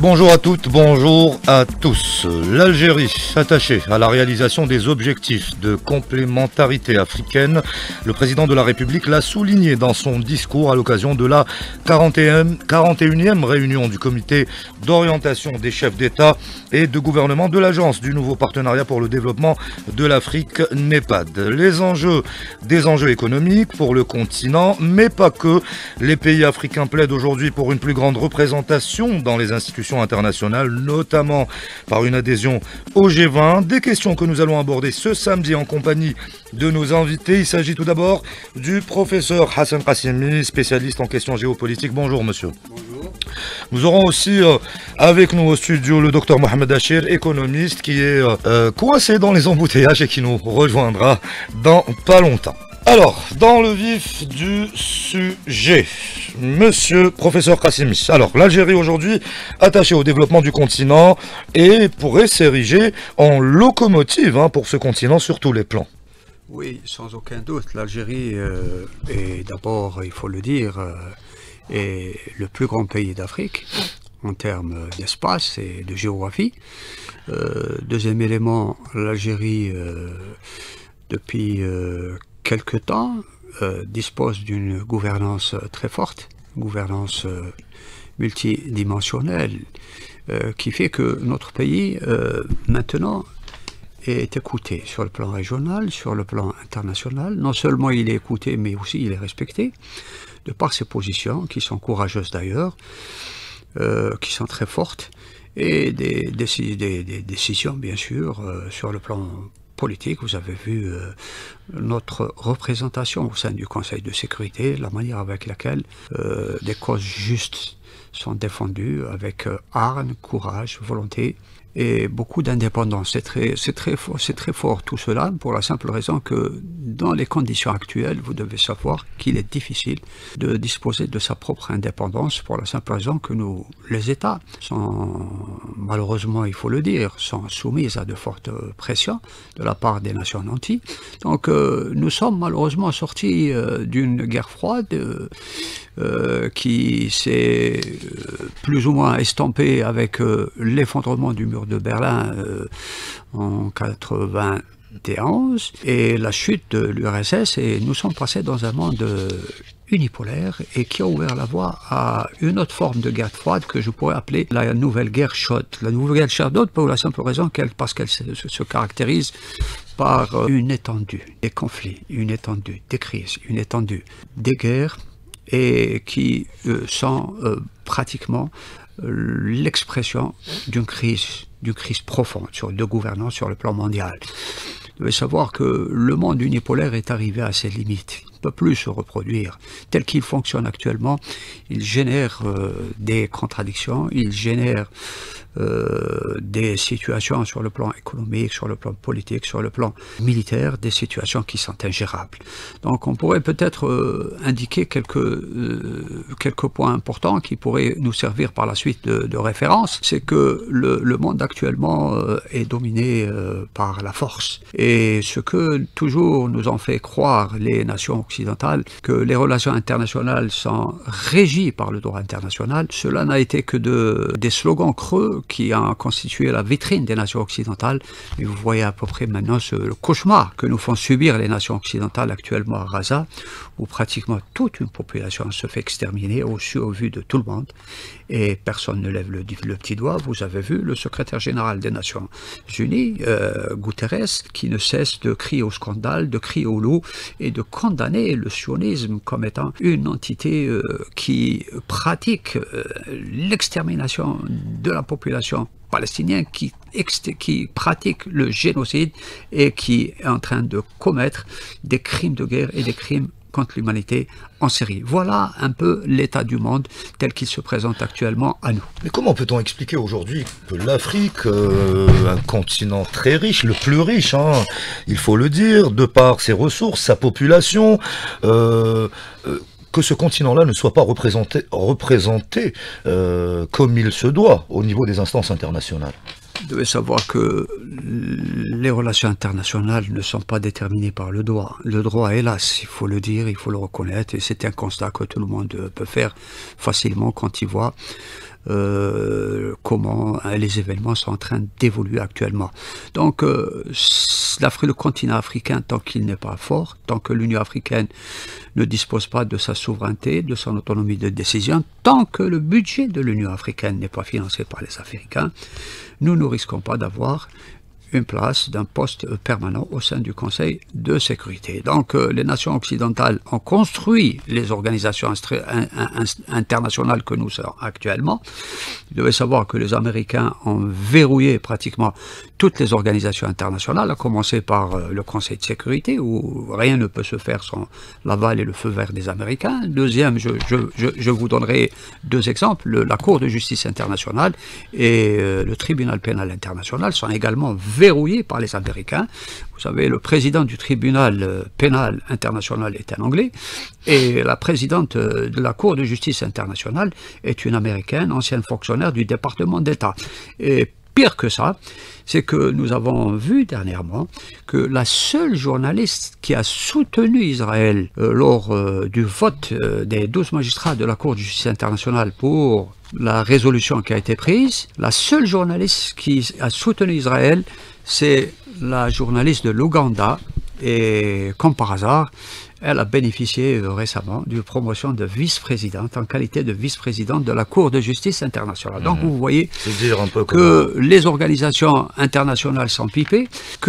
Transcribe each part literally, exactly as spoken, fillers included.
Bonjour à toutes, bonjour à tous. L'Algérie, attachée à la réalisation des objectifs de complémentarité africaine, le président de la République l'a souligné dans son discours à l'occasion de la quarante et unième réunion du comité d'orientation des chefs d'État et de gouvernement de l'Agence du nouveau partenariat pour le développement de l'Afrique, NEPAD. Les enjeux, des enjeux économiques pour le continent, mais pas que. Les pays africains plaident aujourd'hui pour une plus grande représentation dans les institutions internationales, notamment par une adhésion au G vingt. Des questions que nous allons aborder ce samedi en compagnie de nos invités. Il s'agit tout d'abord du professeur Hassan Qassimi, spécialiste en questions géopolitiques. Bonjour monsieur. Bonjour. Nous aurons aussi euh, avec nous au studio le docteur Mohamed Achir, économiste, qui est euh, coincé dans les embouteillages et qui nous rejoindra dans pas longtemps. Alors, dans le vif du sujet, monsieur professeur Qassimi, alors l'Algérie aujourd'hui attachée au développement du continent et pourrait s'ériger en locomotive hein, pour ce continent sur tous les plans. Oui, sans aucun doute, l'Algérie euh, est d'abord, il faut le dire, euh, est le plus grand pays d'Afrique en termes d'espace et de géographie. Euh, deuxième élément, l'Algérie, euh, depuis euh, quelque temps, euh, dispose d'une gouvernance très forte, une gouvernance euh, multidimensionnelle, euh, qui fait que notre pays, euh, maintenant, est écouté sur le plan régional, sur le plan international. Non seulement il est écouté, mais aussi il est respecté, de par ses positions, qui sont courageuses d'ailleurs, euh, qui sont très fortes, et des, des, des, des décisions, bien sûr, euh, sur le plan politique. Vous avez vu euh, notre représentation au sein du Conseil de sécurité, la manière avec laquelle euh, des causes justes sont défendues avec euh, hargne, courage, volonté et beaucoup d'indépendance. C'est très, c'est très fort, c'est très fort tout cela pour la simple raison que dans les conditions actuelles, vous devez savoir qu'il est difficile de disposer de sa propre indépendance pour la simple raison que nous, les États, sont malheureusement, il faut le dire, sont soumis à de fortes pressions de la part des nations nantis. Donc euh, nous sommes malheureusement sortis euh, d'une guerre froide euh, euh, qui s'est euh, plus ou moins estampée avec euh, l'effondrement du mur de Berlin euh, en quatre-vingt et onze et la chute de l'U R S S, et nous sommes passés dans un monde euh, unipolaire et qui a ouvert la voie à une autre forme de guerre froide que je pourrais appeler la nouvelle guerre chaude. La nouvelle guerre chaude pour la simple raison qu'elle, parce qu'elle se, se caractérise par une étendue des conflits, une étendue des crises, une étendue des guerres, et qui euh, sont euh, pratiquement euh, l'expression d'une crise, d'une crise profonde sur, de gouvernance sur le plan mondial. Vous devez savoir que le monde unipolaire est arrivé à ses limites. Il ne peut plus se reproduire. Tel qu'il fonctionne actuellement, il génère euh, des contradictions, il génère euh, des situations sur le plan économique, sur le plan politique, sur le plan militaire, des situations qui sont ingérables. Donc on pourrait peut-être euh, indiquer quelques, euh, quelques points importants qui pourraient nous servir par la suite de, de référence. C'est que le, le monde actuellement euh, est dominé euh, par la force. Et ce que toujours nous ont fait croire les nations occidentales, que les relations internationales sont régies par le droit international, cela n'a été que de, des slogans creux qui ont constitué la vitrine des nations occidentales. Et vous voyez à peu près maintenant ce, le cauchemar que nous font subir les nations occidentales actuellement à Gaza, où pratiquement toute une population se fait exterminer au su au vu de tout le monde, et personne ne lève le, le petit doigt. Vous avez vu le secrétaire général des Nations Unies, euh, Guterres, qui ne cesse de crier au scandale, de crier au loup, et de condamner le sionisme comme étant une entité euh, qui pratique euh, l'extermination de la population palestinienne, qui, qui pratique le génocide et qui est en train de commettre des crimes de guerre et des crimes contre l'humanité en série. Voilà un peu l'état du monde tel qu'il se présente actuellement à nous. Mais comment peut-on expliquer aujourd'hui que l'Afrique, euh, un continent très riche, le plus riche, hein, il faut le dire, de par ses ressources, sa population, euh, euh, que ce continent-là ne soit pas représenté, représenté euh, comme il se doit au niveau des instances internationales? Vous devez savoir que les relations internationales ne sont pas déterminées par le droit. Le droit, hélas, il faut le dire, il faut le reconnaître, et c'est un constat que tout le monde peut faire facilement quand il voit euh, comment euh, les événements sont en train d'évoluer actuellement. Donc, euh, le continent africain, tant qu'il n'est pas fort, tant que l'Union africaine ne dispose pas de sa souveraineté, de son autonomie de décision, tant que le budget de l'Union africaine n'est pas financé par les Africains, nous ne risquons pas d'avoir une place d'un poste permanent au sein du Conseil de sécurité. Donc euh, les nations occidentales ont construit les organisations internationales que nous sommes actuellement. Vous devez savoir que les Américains ont verrouillé pratiquement toutes les organisations internationales, à commencer par euh, le Conseil de sécurité, où rien ne peut se faire sans l'aval et le feu vert des Américains. Deuxième, je, je, je, je vous donnerai deux exemples. Le, la Cour de justice internationale et euh, le tribunal pénal international sont également verrouillés par les Américains. Vous savez, le président du tribunal euh, pénal international est un Anglais, et la présidente euh, de la Cour de justice internationale est une Américaine, ancienne fonctionnaire du département d'État. Et pire que ça, c'est que nous avons vu dernièrement que la seule journaliste qui a soutenu Israël euh, lors euh, du vote euh, des douze magistrats de la Cour de justice internationale pour la résolution qui a été prise, la seule journaliste qui a soutenu Israël, c'est la journaliste de l'Ouganda, et comme par hasard, elle a bénéficié euh, récemment d'une promotion de vice-présidente, en qualité de vice-présidente de la Cour de justice internationale. Donc mmh. vous voyez dire un peu que comment... les organisations internationales sont pipées, que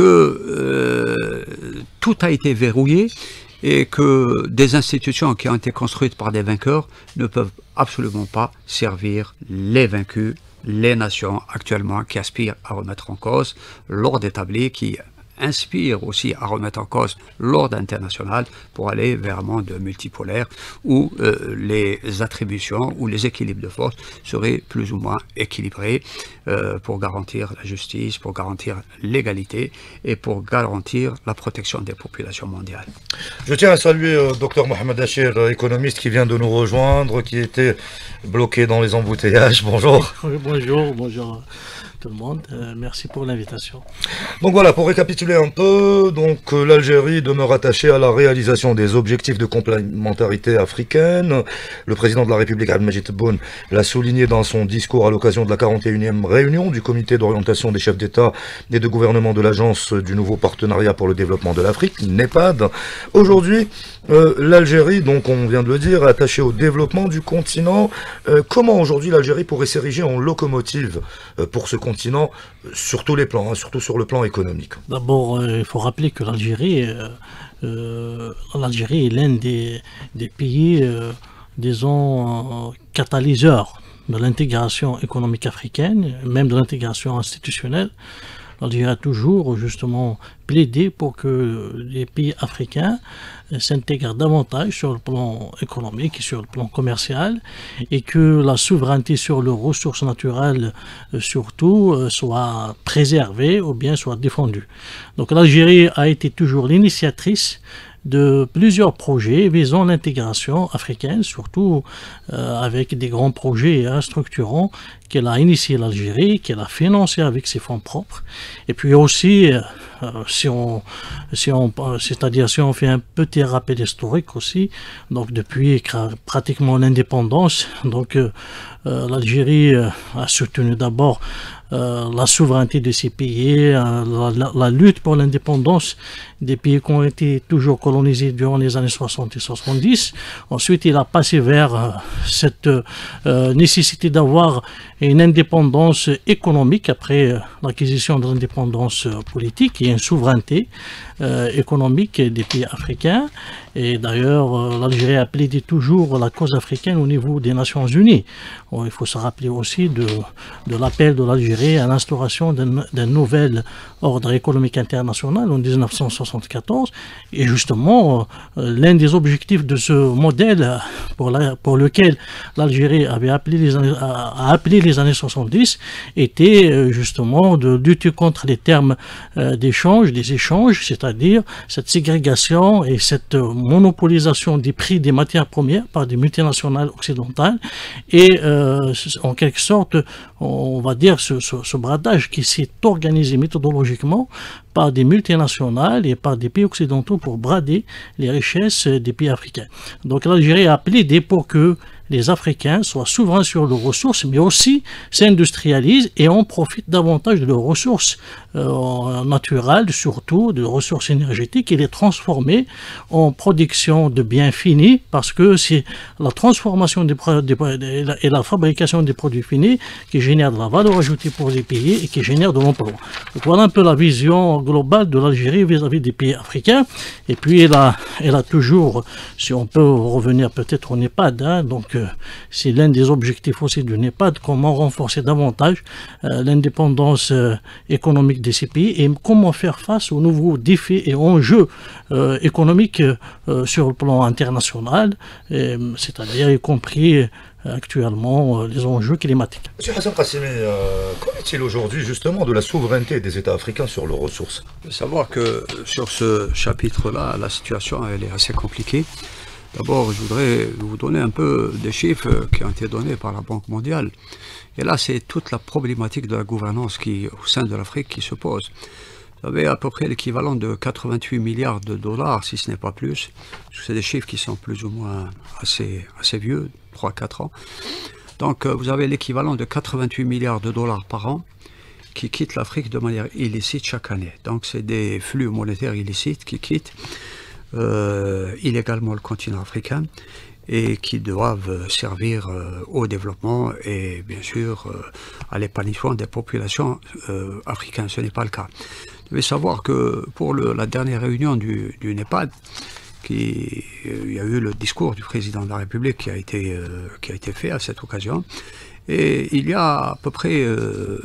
euh, tout a été verrouillé, et que des institutions qui ont été construites par des vainqueurs ne peuvent absolument pas servir les vaincus, les nations actuellement qui aspirent à remettre en cause l'ordre établi, qui inspire aussi à remettre en cause l'ordre international pour aller vers un monde multipolaire où euh, les attributions ou les équilibres de force seraient plus ou moins équilibrés euh, pour garantir la justice, pour garantir l'égalité et pour garantir la protection des populations mondiales. Je tiens à saluer euh, docteur Mohamed Achir, économiste qui vient de nous rejoindre, qui était bloqué dans les embouteillages. Bonjour. Oui, bonjour, bonjour. Tout le monde, euh, merci pour l'invitation. Donc voilà, pour récapituler un peu, donc euh, l'Algérie demeure attachée à la réalisation des objectifs de complémentarité africaine. Le président de la République, Abdelmadjid Tebboune, l'a souligné dans son discours à l'occasion de la quarante et unième réunion du comité d'orientation des chefs d'État et de gouvernement de l'Agence du nouveau partenariat pour le développement de l'Afrique, NEPAD. Aujourd'hui, euh, l'Algérie, donc on vient de le dire, est attachée au développement du continent. Euh, comment aujourd'hui l'Algérie pourrait s'ériger en locomotive euh, pour ce continent, sur tous les plans, hein, surtout sur le plan économique? D'abord, euh, il faut rappeler que l'Algérie euh, euh, l'Algérie est l'un des, des pays, euh, disons, euh, catalyseurs de l'intégration économique africaine, même de l'intégration institutionnelle. L'Algérie a toujours justement plaidé pour que les pays africains s'intègrent davantage sur le plan économique et sur le plan commercial, et que la souveraineté sur leurs ressources naturelles surtout soit préservée ou bien soit défendue. Donc l'Algérie a été toujours l'initiatrice de plusieurs projets visant l'intégration africaine, surtout euh, avec des grands projets structurants qu'elle a initié l'Algérie, qu'elle a financé avec ses fonds propres. Et puis aussi, euh, si on, si on, c'est-à-dire si on fait un petit rappel historique aussi, donc depuis pratiquement l'indépendance, donc euh, euh, l'Algérie euh, a soutenu d'abord Euh, la souveraineté de ces pays, euh, la, la, la lutte pour l'indépendance des pays qui ont été toujours colonisés durant les années soixante et soixante-dix. Ensuite, il a passé vers euh, cette euh, nécessité d'avoir une indépendance économique après euh, l'acquisition de l'indépendance euh, politique et une souveraineté euh, économique des pays africains. Et d'ailleurs, euh, l'Algérie a plaidé toujours la cause africaine au niveau des Nations Unies. Bon, il faut se rappeler aussi de, de l'appel de l'Algérie à l'instauration d'un nouvel ordre économique international en mille neuf cent soixante-quatorze. Et justement, euh, l'un des objectifs de ce modèle pour, la, pour lequel l'Algérie avait appelé les années, a, a appelé les années soixante-dix était euh, justement de lutter contre les termes euh, d'échange, des échanges, c'est-à-dire cette ségrégation et cette euh, monopolisation des prix des matières premières par des multinationales occidentales, et euh, en quelque sorte, on va dire, ce, ce, ce bradage qui s'est organisé méthodologiquement par des multinationales et par des pays occidentaux pour brader les richesses des pays africains. Donc l'Algérie a plaidé pour que les Africains soient souverains sur leurs ressources, mais aussi s'industrialisent et en profitent davantage de leurs ressources euh, naturelles, surtout de ressources énergétiques, et les transformer en production de biens finis, parce que c'est la transformation des, des, et la fabrication des produits finis qui génère de la valeur ajoutée pour les pays et qui génère de l'emploi. Donc voilà un peu la vision globale de l'Algérie vis-à-vis des pays africains. Et puis elle a, elle a toujours, si on peut revenir peut-être au NEPAD, hein, donc euh, c'est l'un des objectifs aussi du NEPAD, comment renforcer davantage euh, l'indépendance euh, économique de ces pays et comment faire face aux nouveaux défis et enjeux euh, économiques euh, sur le plan international, c'est-à-dire y compris euh, actuellement euh, les enjeux climatiques. Monsieur Hassan Qassemi, euh, qu'en est-il aujourd'hui justement de la souveraineté des États africains sur leurs ressources? Il faut savoir que sur ce chapitre-là, la situation elle est assez compliquée. D'abord, je voudrais vous donner un peu des chiffres qui ont été donnés par la Banque mondiale. Et là, c'est toute la problématique de la gouvernance qui, au sein de l'Afrique qui se pose. Vous avez à peu près l'équivalent de quatre-vingt-huit milliards de dollars, si ce n'est pas plus. C'est des chiffres qui sont plus ou moins assez, assez vieux, trois à quatre ans. Donc, vous avez l'équivalent de quatre-vingt-huit milliards de dollars par an qui quittent l'Afrique de manière illicite chaque année. Donc, c'est des flux monétaires illicites qui quittent euh, illégalement le continent africain et qui doivent servir euh, au développement et bien sûr euh, à l'épanouissement des populations euh, africaines. Ce n'est pas le cas. Vous devez savoir que pour le, la dernière réunion du, du NEPAD, qui, euh, il y a eu le discours du président de la République qui a été, euh, qui a été fait à cette occasion, et il y a à peu près euh,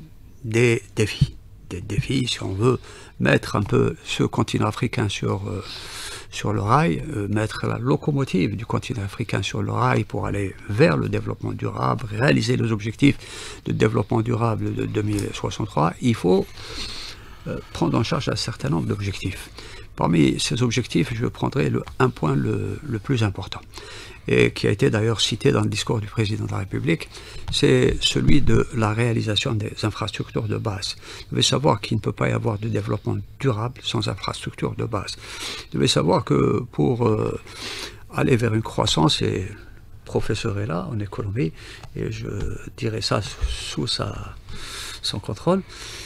des défis. Des défis, si on veut mettre un peu ce continent africain sur... Euh, sur le rail, euh, mettre la locomotive du continent africain sur le rail pour aller vers le développement durable, réaliser les objectifs de développement durable de deux mille soixante-trois, il faut euh, prendre en charge un certain nombre d'objectifs. Parmi ces objectifs, je prendrai le, un point le, le plus important, et qui a été d'ailleurs cité dans le discours du président de la République, c'est celui de la réalisation des infrastructures de base. Vous devez savoir qu'il ne peut pas y avoir de développement durable sans infrastructures de base. Vous devez savoir que pour euh, aller vers une croissance, et le professeur est là en économie, et je dirais ça sous sa, son contrôle,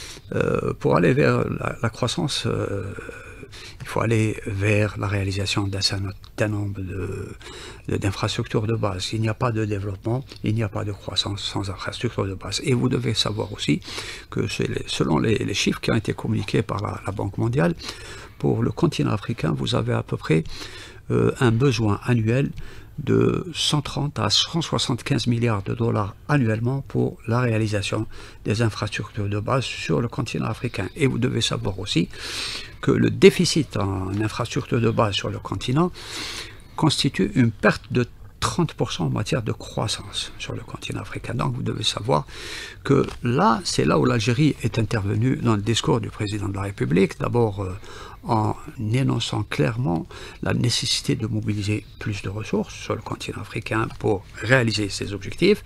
euh, pour aller vers la, la croissance, euh, il faut aller vers la réalisation d'un certain nombre d'infrastructures de, de base. Il n'y a pas de développement, il n'y a pas de croissance sans infrastructures de base. Et vous devez savoir aussi que les, selon les, les chiffres qui ont été communiqués par la, la Banque mondiale, pour le continent africain, vous avez à peu près euh, un besoin annuel de cent trente à cent soixante-quinze milliards de dollars annuellement pour la réalisation des infrastructures de base sur le continent africain. Et vous devez savoir aussi que le déficit en infrastructures de base sur le continent constitue une perte de trente pour cent en matière de croissance sur le continent africain. Donc vous devez savoir que là, c'est là où l'Algérie est intervenue dans le discours du président de la République, d'abord euh, en énonçant clairement la nécessité de mobiliser plus de ressources sur le continent africain pour réaliser ces objectifs.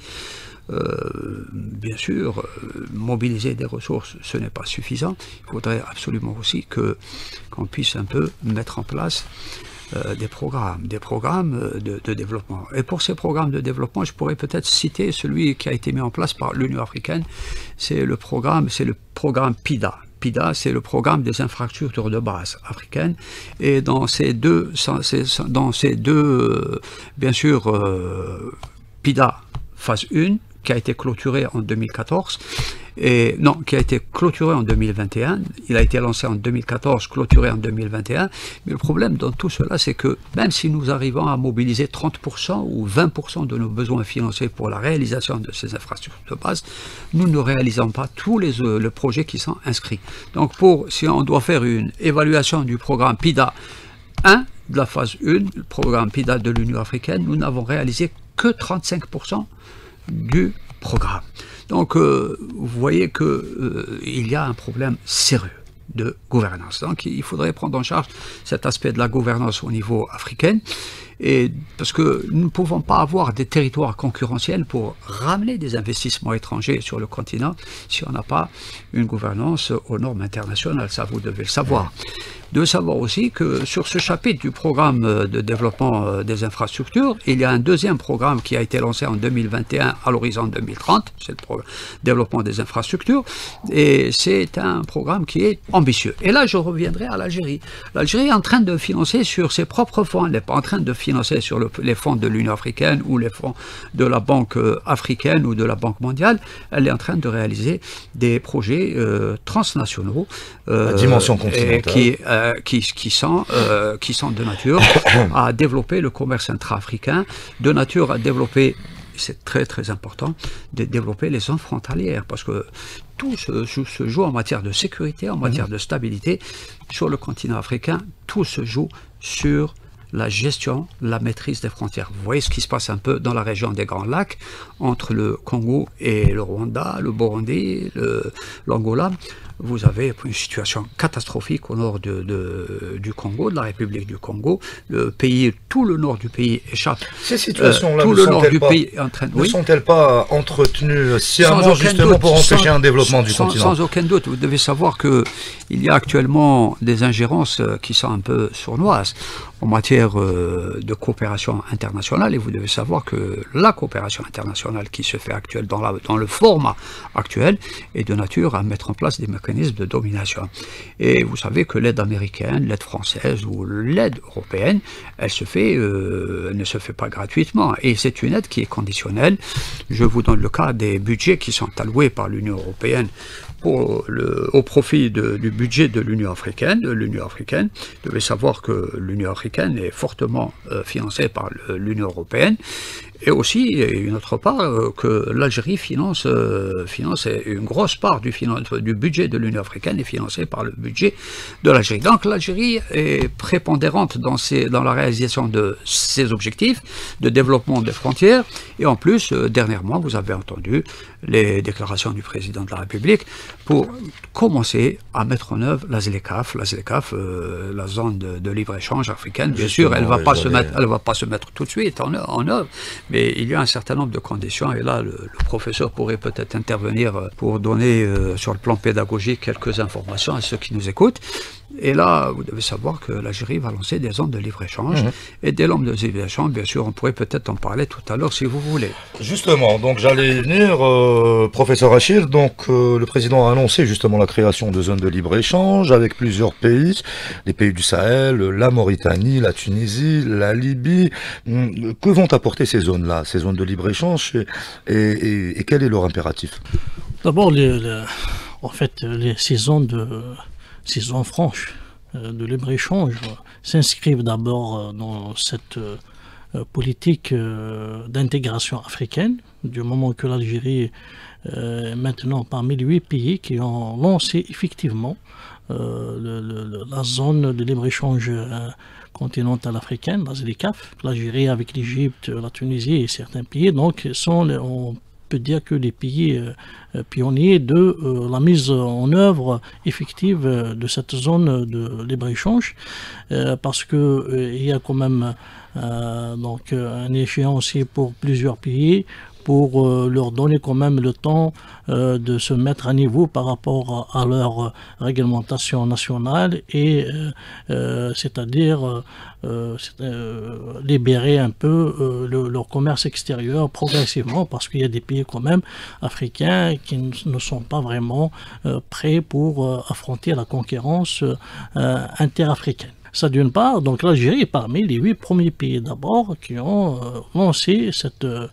Euh, bien sûr, euh, mobiliser des ressources, ce n'est pas suffisant. Il faudrait absolument aussi que qu'on puisse un peu mettre en place euh, des programmes, des programmes de, de développement. Et pour ces programmes de développement, je pourrais peut-être citer celui qui a été mis en place par l'Union africaine. C'est le programme, c'est le programme PIDA. PIDA, c'est le programme des infrastructures de base africaines. Et dans ces deux, dans ces deux bien sûr, euh, PIDA phase un, qui a été clôturé en deux mille quatorze, et non, qui a été clôturé en deux mille vingt et un, il a été lancé en deux mille quatorze, clôturé en deux mille vingt et un, mais le problème dans tout cela, c'est que même si nous arrivons à mobiliser trente pour cent ou vingt pour cent de nos besoins financiers pour la réalisation de ces infrastructures de base, nous ne réalisons pas tous les, euh, les projets qui sont inscrits. Donc pour, si on doit faire une évaluation du programme PIDA un, de la phase un, le programme PIDA de l'Union africaine, nous n'avons réalisé que trente-cinq pour cent du programme. Donc, euh, vous voyez qu'il euh, y a un problème sérieux de gouvernance. Donc, il faudrait prendre en charge cet aspect de la gouvernance au niveau africain. Et parce que nous ne pouvons pas avoir des territoires concurrentiels pour ramener des investissements étrangers sur le continent si on n'a pas une gouvernance aux normes internationales. Ça, vous devez le savoir. De savoir aussi que sur ce chapitre du programme de développement des infrastructures, il y a un deuxième programme qui a été lancé en deux mille vingt et un à l'horizon deux mille trente, c'est le programme développement des infrastructures, et c'est un programme qui est ambitieux. Et là, je reviendrai à l'Algérie. L'Algérie est en train de financer sur ses propres fonds, elle n'est pas en train de financer sur le, les fonds de l'Union africaine ou les fonds de la Banque africaine ou de la Banque mondiale, elle est en train de réaliser des projets euh, transnationaux euh, à dimension continentale. Qui, euh, Qui, qui, sont, euh, qui sont de nature à développer le commerce intra-africain, de nature à développer, c'est très très important, de développer les zones frontalières, parce que tout se, se joue en matière de sécurité, en matière de stabilité. Sur le continent africain, tout se joue sur la gestion, la maîtrise des frontières. Vous voyez ce qui se passe un peu dans la région des Grands Lacs, entre le Congo et le Rwanda, le Burundi, l'Angola. Vous avez une situation catastrophique au nord de, de, du Congo, de la République du Congo. Le pays, tout le nord du pays échappe. Ces situations-là, euh, tout ne le nord du pas, pays est en train de... Ne oui. sont-elles pas entretenues sciemment justement doute, pour empêcher sans, un développement du sans, continent? Sans aucun doute. Vous devez savoir qu'il y a actuellement des ingérences qui sont un peu sournoises en matière de coopération internationale, et vous devez savoir que la coopération internationale qui se fait actuelle dans, la, dans le format actuel est de nature à mettre en place des mécanismes de domination. Et vous savez que l'aide américaine, l'aide française ou l'aide européenne, elle se fait, euh, ne se fait pas gratuitement, et c'est une aide qui est conditionnelle. Je vous donne le cas des budgets qui sont alloués par l'Union européenne Pour le, au profit de, du budget de l'Union africaine. L'Union africaine, vous devez savoir que l'Union africaine est fortement euh, financée par l'Union européenne, et aussi, une autre part, euh, que l'Algérie finance, euh, finance une grosse part du, finance, du budget de l'Union africaine est financée par le budget de l'Algérie. Donc l'Algérie est prépondérante dans, ses, dans la réalisation de ses objectifs de développement des frontières, et en plus, euh, dernièrement, vous avez entendu les déclarations du président de la République pour commencer à mettre en œuvre la ZLECAf, la ZLECAf, euh, la zone de, de libre-échange africaine. Bien Justement, sûr, elle ne va, pas se mettre, elle va pas se mettre tout de suite en, en œuvre, mais il y a un certain nombre de conditions, et là, le, le professeur pourrait peut-être intervenir pour donner, euh, sur le plan pédagogique, quelques informations à ceux qui nous écoutent. Et là, vous devez savoir que l'Algérie va lancer des zones de libre-échange, mmh. et des zones de libre-échange, bien sûr, on pourrait peut-être en parler tout à l'heure si vous voulez. Justement, donc j'allais y venir, euh, professeur Achille, donc euh, le président a annoncé justement la création de zones de libre-échange avec plusieurs pays, les pays du Sahel, la Mauritanie, la Tunisie, la Libye. Que vont apporter ces zones-là, ces zones de libre-échange, et, et, et quel est leur impératif? D'abord, en fait, les, ces zones de... Ces zones franches de libre-échange s'inscrivent d'abord dans cette politique d'intégration africaine, du moment que l'Algérie est maintenant parmi les huit pays qui ont lancé effectivement le, le, la zone de libre-échange continentale africaine, la ZLECAf. L'Algérie avec l'Égypte, la Tunisie et certains pays, donc sont on peut dire que les pays euh, pionniers de euh, la mise en œuvre effective de cette zone de libre-échange, euh, parce que euh, il y a quand même euh, donc un échéancier pour plusieurs pays, pour euh, leur donner quand même le temps euh, de se mettre à niveau par rapport à, à leur réglementation nationale, et euh, euh, c'est-à-dire euh, euh, libérer un peu euh, le, leur commerce extérieur progressivement, parce qu'il y a des pays quand même africains qui ne sont pas vraiment euh, prêts pour euh, affronter la concurrence euh, interafricaine. Ça d'une part, donc l'Algérie est parmi les huit premiers pays d'abord qui ont euh, lancé cette euh,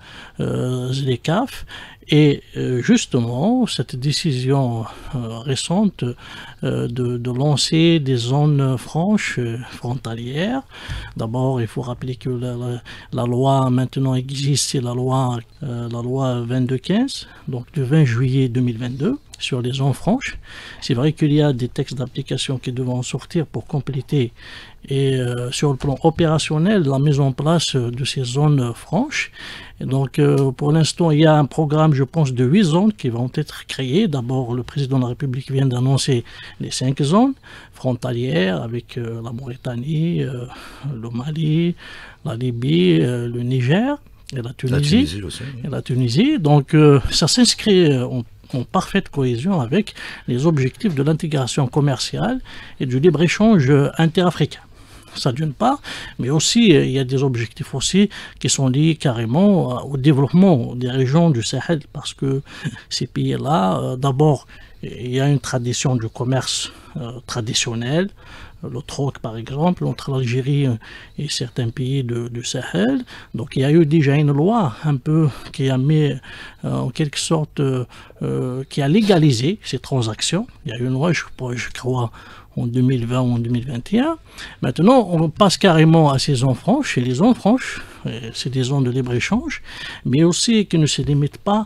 ZLECAf, et euh, justement cette décision euh, récente euh, de, de lancer des zones franches euh, frontalières. D'abord, il faut rappeler que la, la, la loi maintenant existe, c'est la loi, euh, la loi vingt-deux quinze, donc du vingt juillet deux mille vingt-deux. sur les zones franches. C'est vrai qu'il y a des textes d'application qui devront sortir pour compléter et euh, sur le plan opérationnel la mise en place de ces zones franches. Et donc euh, pour l'instant il y a un programme, je pense, de huit zones qui vont être créées. D'abord le président de la République vient d'annoncer les cinq zones frontalières avec euh, la Mauritanie, euh, le Mali, la Libye, euh, le Niger et la Tunisie. La Tunisie aussi, oui. Et la Tunisie. Donc euh, ça s'inscrit en en parfaite cohésion avec les objectifs de l'intégration commerciale et du libre-échange interafricain. Ça d'une part, mais aussi il y a des objectifs aussi qui sont liés carrément au développement des régions du Sahel, parce que ces pays-là, d'abord, il y a une tradition du commerce euh, traditionnel, le troc par exemple, entre l'Algérie et certains pays de, du Sahel. Donc il y a eu déjà une loi un peu qui a mis euh, en quelque sorte, euh, euh, qui a légalisé ces transactions. Il y a eu une loi, je, je crois, en deux mille vingt ou en deux mille vingt et un. Maintenant, on passe carrément à ces zones franches, et les zones franches, c'est des zones de libre-échange, mais aussi qui ne se limitent pas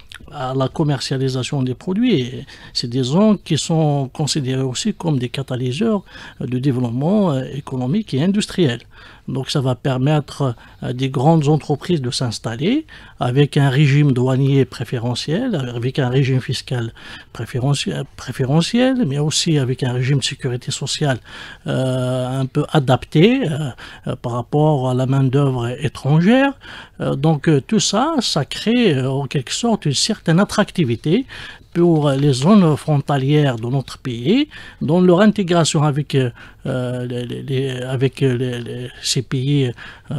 à la commercialisation des produits. C'est des zones qui sont considérées aussi comme des catalyseurs de développement économique et industriel. Donc ça va permettre à des grandes entreprises de s'installer avec un régime douanier préférentiel, avec un régime fiscal préférentiel, préférentiel mais aussi avec un régime de sécurité sociale euh, un peu adapté euh, par rapport à la main-d'œuvre étrangère. Euh, donc tout ça, ça crée euh, en quelque sorte une certaine attractivité pour les zones frontalières de notre pays, dont leur intégration avec, euh, les, les, avec les, les, ces pays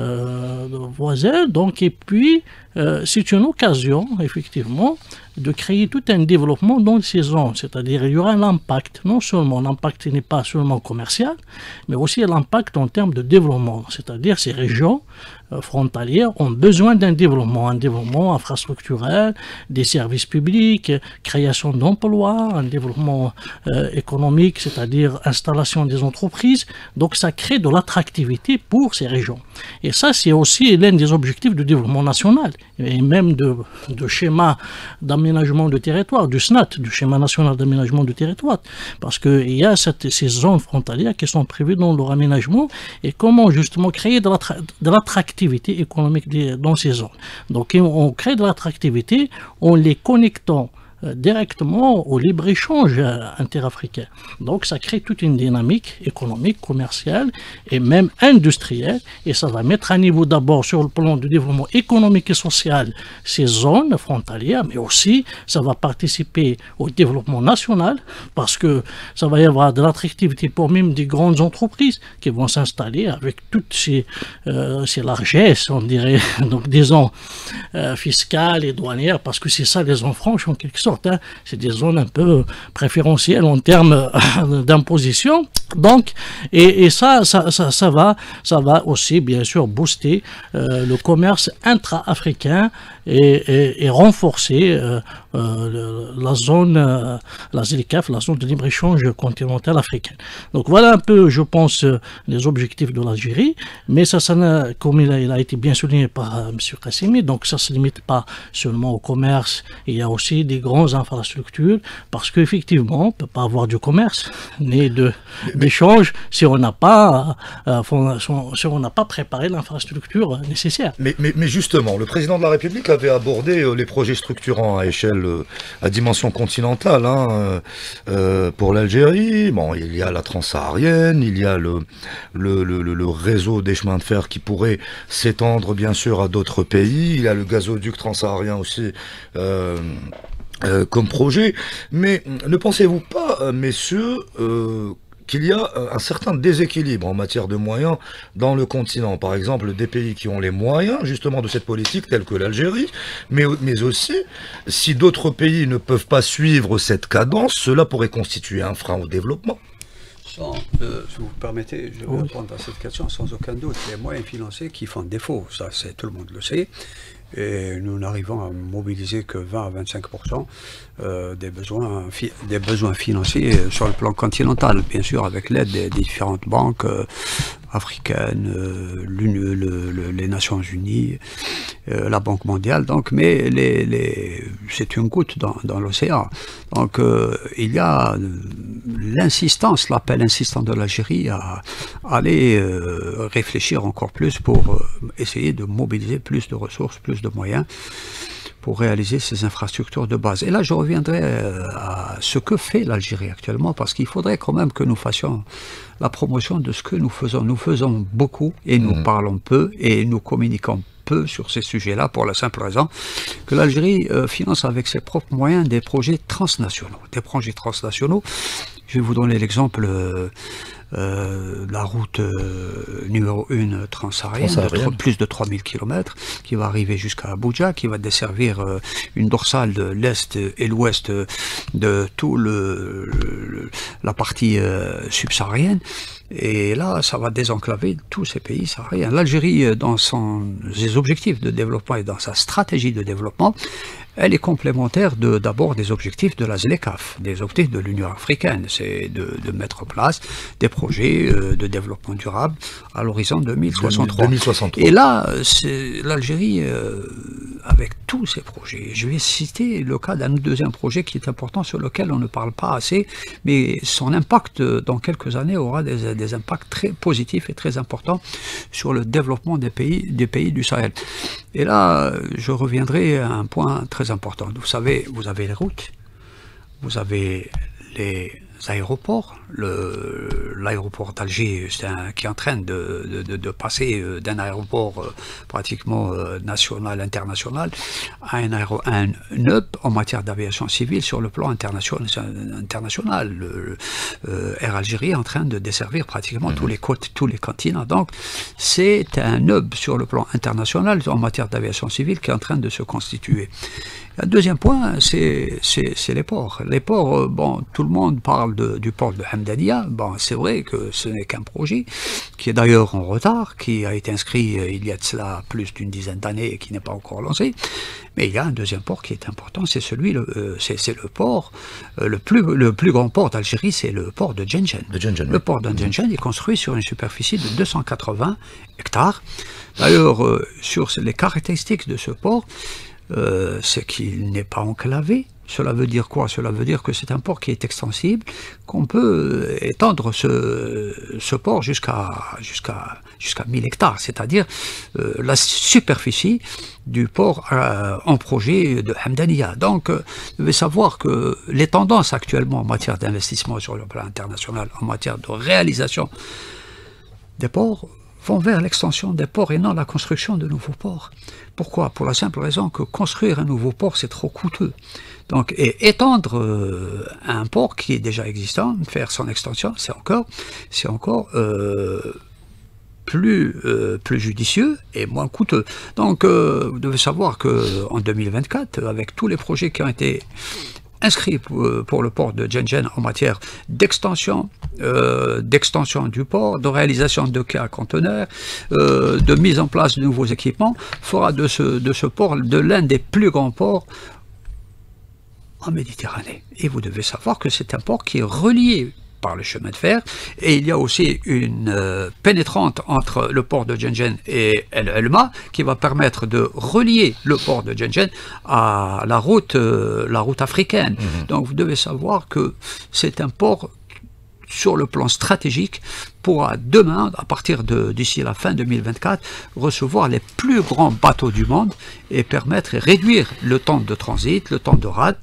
euh, voisins. Donc, et puis, euh, c'est une occasion, effectivement, de créer tout un développement dans ces zones. C'est-à-dire, il y aura un impact, non seulement l'impact n'est pas seulement commercial, mais aussi l'impact en termes de développement. C'est-à-dire, ces régions euh, frontalières ont besoin d'un développement, un développement infrastructurel, des services publics, création d'emplois, un développement euh, économique, c'est-à-dire installation des entreprises. Donc, ça crée de l'attractivité pour ces régions. Et ça, c'est aussi l'un des objectifs du développement national, et même de, de schéma d'aménagement du territoire, du S N A T, du schéma national d'aménagement du territoire, parce qu'il y a cette, ces zones frontalières qui sont prévues dans leur aménagement, et comment justement créer de l'attractivité économique dans ces zones. Donc on crée de l'attractivité en les connectant directement au libre-échange interafricain. Donc ça crée toute une dynamique économique, commerciale et même industrielle, et ça va mettre à niveau d'abord sur le plan du développement économique et social ces zones frontalières, mais aussi ça va participer au développement national, parce que ça va y avoir de l'attractivité pour même des grandes entreprises qui vont s'installer avec toutes ces, euh, ces largesses, on dirait, donc disons euh, fiscales et douanières, parce que c'est ça les zones franches en quelque sorte. Hein. C'est des zones un peu préférentielles en termes d'imposition. Donc, et, et ça, ça, ça, ça, va, ça va aussi, bien sûr, booster euh, le commerce intra-africain et, et, et renforcer euh, euh, la zone, euh, la Z L C A F, la zone de libre-échange continentale africaine. Donc voilà un peu, je pense, les objectifs de l'Algérie, mais ça, ça comme il a, il a été bien souligné par euh, M. Qassimi, donc ça ne se limite pas seulement au commerce, il y a aussi des grandes infrastructures, parce qu'effectivement, on ne peut pas avoir du commerce, ni de d'échange si on n'a pas, euh, si on n'a pas préparé l'infrastructure nécessaire. Mais, mais, mais justement, le président de la République avait abordé euh, les projets structurants à échelle, euh, à dimension continentale, hein, euh, pour l'Algérie. Bon, il y a la transsaharienne, il y a le, le, le, le réseau des chemins de fer qui pourrait s'étendre bien sûr à d'autres pays. Il y a le gazoduc transsaharien aussi. Euh, Euh, comme projet, mais ne pensez-vous pas, euh, messieurs, euh, qu'il y a un certain déséquilibre en matière de moyens dans le continent? Par exemple, des pays qui ont les moyens justement de cette politique, tels que l'Algérie, mais, mais aussi, si d'autres pays ne peuvent pas suivre cette cadence, cela pourrait constituer un frein au développement. Sans, euh, si vous me permettez, je vais oui. répondre à cette question sans aucun doute. Les moyens financiers qui font défaut, ça c'est tout le monde le sait. Et nous n'arrivons à mobiliser que vingt à vingt-cinq pour cent euh, des, besoins des besoins financiers sur le plan continental, bien sûr avec l'aide des, des différentes banques euh, africaines, euh, le, le, les Nations Unies euh, la Banque mondiale, donc, mais les, les, c'est une goutte dans, dans l'océan. Donc euh, il y a l'insistance, l'appel insistant de l'Algérie à, à aller euh, réfléchir encore plus pour euh, essayer de mobiliser plus de ressources, plus de moyens pour réaliser ces infrastructures de base. Et là, je reviendrai à ce que fait l'Algérie actuellement, parce qu'il faudrait quand même que nous fassions la promotion de ce que nous faisons. Nous faisons beaucoup et nous mmh. parlons peu et nous communiquons peu sur ces sujets-là, pour la simple raison que l'Algérie euh, finance avec ses propres moyens des projets transnationaux. Des projets transnationaux, je vais vous donner l'exemple euh, euh, la route euh, numéro un transsaharienne, de plus de trois mille kilomètres, qui va arriver jusqu'à Abuja, qui va desservir euh, une dorsale de l'Est et l'Ouest de tout le, le la partie euh, subsaharienne. Et là, ça va désenclaver tous ces pays sahariens. L'Algérie, dans son, ses objectifs de développement et dans sa stratégie de développement, elle est complémentaire de d'abord des objectifs de la ZLECAf, des objectifs de l'Union africaine. C'est de, de mettre en place des projets euh, de développement durable à l'horizon deux mille soixante-trois. deux mille soixante-trois. Et là, c'est l'Algérie, euh, avec tous ces projets, je vais citer le cas d'un deuxième projet qui est important, sur lequel on ne parle pas assez, mais son impact dans quelques années aura des, des impacts très positifs et très importants sur le développement des pays, des pays du Sahel. Et là, je reviendrai à un point très important. Vous savez, vous avez les routes, vous avez les aéroports. L'aéroport d'Alger, c'est un, qui est en train de, de, de passer d'un aéroport euh, pratiquement euh, national, international, à un, aéro, un hub en matière d'aviation civile sur le plan international. international. Le, euh, Air Algérie est en train de desservir pratiquement mmh. tous les côtes, tous les continents. Donc, c'est un hub sur le plan international en matière d'aviation civile qui est en train de se constituer. Un deuxième point, c'est les ports. Les ports, bon, tout le monde parle de, du port de Hamdania. Bon, c'est vrai que ce n'est qu'un projet qui est d'ailleurs en retard, qui a été inscrit il y a de cela plus d'une dizaine d'années et qui n'est pas encore lancé. Mais il y a un deuxième port qui est important, c'est celui, euh, c'est le port, euh, le, plus, le plus grand port d'Algérie, c'est le port de Djenjen. De Djenjen, le oui. port de Djenjen est construit sur une superficie de deux cent quatre-vingts hectares. D'ailleurs, euh, sur les caractéristiques de ce port, Euh, c'est qu'il n'est pas enclavé. Cela veut dire quoi? Cela veut dire que c'est un port qui est extensible, qu'on peut étendre ce, ce port jusqu'à jusqu'à jusqu'à mille hectares, c'est-à-dire euh, la superficie du port euh, en projet de Hamdania. Donc, euh, vous devez savoir que les tendances actuellement en matière d'investissement sur le plan international, en matière de réalisation des ports, vont vers l'extension des ports et non la construction de nouveaux ports. Pourquoi? Pour la simple raison que construire un nouveau port, c'est trop coûteux. Donc, et étendre euh, un port qui est déjà existant, faire son extension, c'est encore, c'est encore euh, plus, euh, plus judicieux et moins coûteux. Donc, euh, vous devez savoir qu'en deux mille vingt-quatre, avec tous les projets qui ont été inscrit pour, pour le port de Djenjen en matière d'extension, euh, d'extension du port, de réalisation de quais à conteneurs, euh, de mise en place de nouveaux équipements, fera de ce, de ce port de l'un des plus grands ports en Méditerranée. Et vous devez savoir que c'est un port qui est relié par le chemin de fer, et il y a aussi une euh, pénétrante entre le port de Djenjen et El Elma qui va permettre de relier le port de Djenjen à la route, euh, la route africaine. Mmh. Donc vous devez savoir que c'est un port sur le plan stratégique pourra demain, à partir de d'ici la fin deux mille vingt-quatre, recevoir les plus grands bateaux du monde et permettre et réduire le temps de transit, le temps de rade.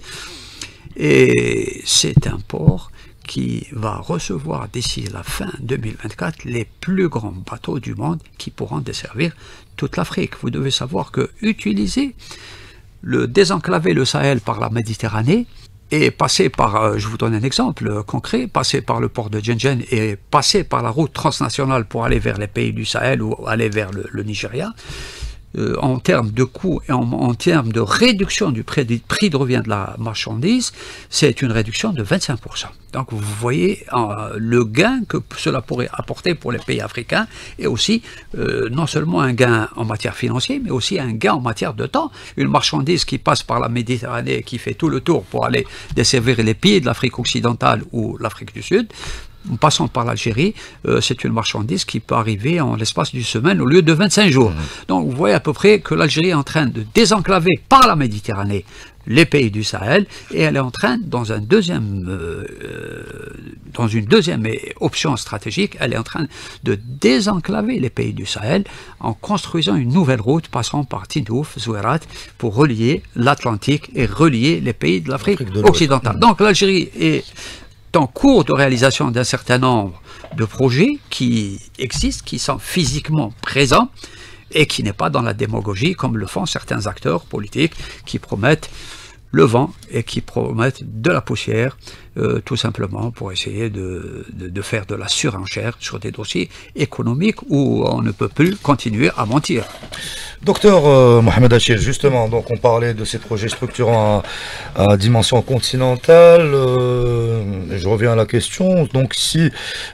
Et c'est un port qui va recevoir d'ici la fin deux mille vingt-quatre les plus grands bateaux du monde qui pourront desservir toute l'Afrique. Vous devez savoir que utiliser le désenclaver le Sahel par la Méditerranée et passer par, je vous donne un exemple concret, passer par le port de Djenjen et passer par la route transnationale pour aller vers les pays du Sahel ou aller vers le, le Nigeria, Euh, en termes de coûts et en, en termes de réduction du prix, du prix de revient de la marchandise, c'est une réduction de vingt-cinq pour cent. Donc vous voyez euh, le gain que cela pourrait apporter pour les pays africains, et aussi euh, non seulement un gain en matière financière, mais aussi un gain en matière de temps. Une marchandise qui passe par la Méditerranée, qui fait tout le tour pour aller desservir les pays de l'Afrique occidentale ou l'Afrique du Sud, en passant par l'Algérie, euh, c'est une marchandise qui peut arriver en l'espace d'une semaine au lieu de vingt-cinq jours. Mmh. Donc vous voyez à peu près que l'Algérie est en train de désenclaver par la Méditerranée les pays du Sahel, et elle est en train, dans, un deuxième, euh, dans une deuxième option stratégique, elle est en train de désenclaver les pays du Sahel en construisant une nouvelle route passant par Tindouf, Zouerat, pour relier l'Atlantique et relier les pays de l'Afrique occidentale. Mmh. Donc l'Algérie est en cours de réalisation d'un certain nombre de projets qui existent, qui sont physiquement présents, et qui n'est pas dans la démagogie comme le font certains acteurs politiques qui promettent le vent et qui promettent de la poussière, euh, tout simplement pour essayer de, de, de faire de la surenchère sur des dossiers économiques où on ne peut plus continuer à mentir. Docteur euh, Mohamed Achir, justement, donc on parlait de ces projets structurants à, à dimension continentale. Euh, je reviens à la question. Donc, si,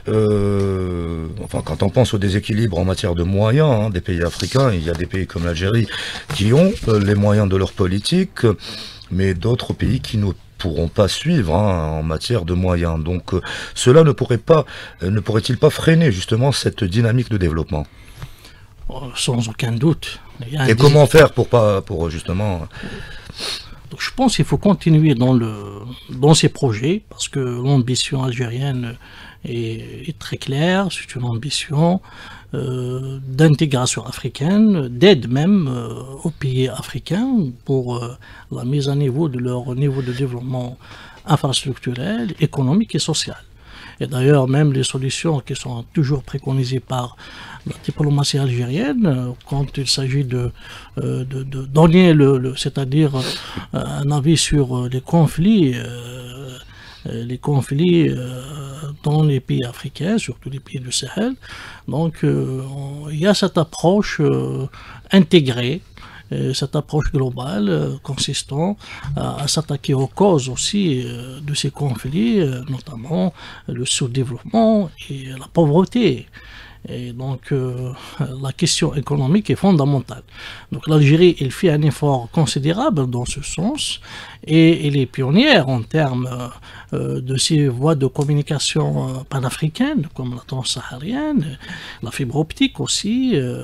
euh, enfin, quand on pense au déséquilibre en matière de moyens hein, des pays africains, il y a des pays comme l'Algérie qui ont euh, les moyens de leur politique, mais d'autres pays qui ne pourront pas suivre hein, en matière de moyens. Donc, euh, cela ne pourrait pas, euh, ne pourrait-il pas freiner justement cette dynamique de développement? Sans aucun doute. Et comment faire pour pas, pour justement... Donc, je pense qu'il faut continuer dans, le, dans ces projets, parce que l'ambition algérienne est, est très claire, c'est une ambition euh, d'intégration africaine, d'aide même euh, aux pays africains pour euh, la mise à niveau de leur niveau de développement infrastructurel, économique et social. Et d'ailleurs, même les solutions qui sont toujours préconisées par la diplomatie algérienne, quand il s'agit de, de, de donner, le, le, c'est-à-dire un avis sur les conflits, euh, les conflits euh, dans les pays africains, surtout les pays du Sahel. Donc, euh, on, il y a cette approche euh, intégrée, cette approche globale euh, consistant à, à s'attaquer aux causes aussi euh, de ces conflits, euh, notamment le sous-développement et la pauvreté. Et donc euh, la question économique est fondamentale. Donc l'Algérie, elle fait un effort considérable dans ce sens et elle est pionnière en termes euh, de ces voies de communication euh, panafricaines comme la transsaharienne, la fibre optique aussi. Euh,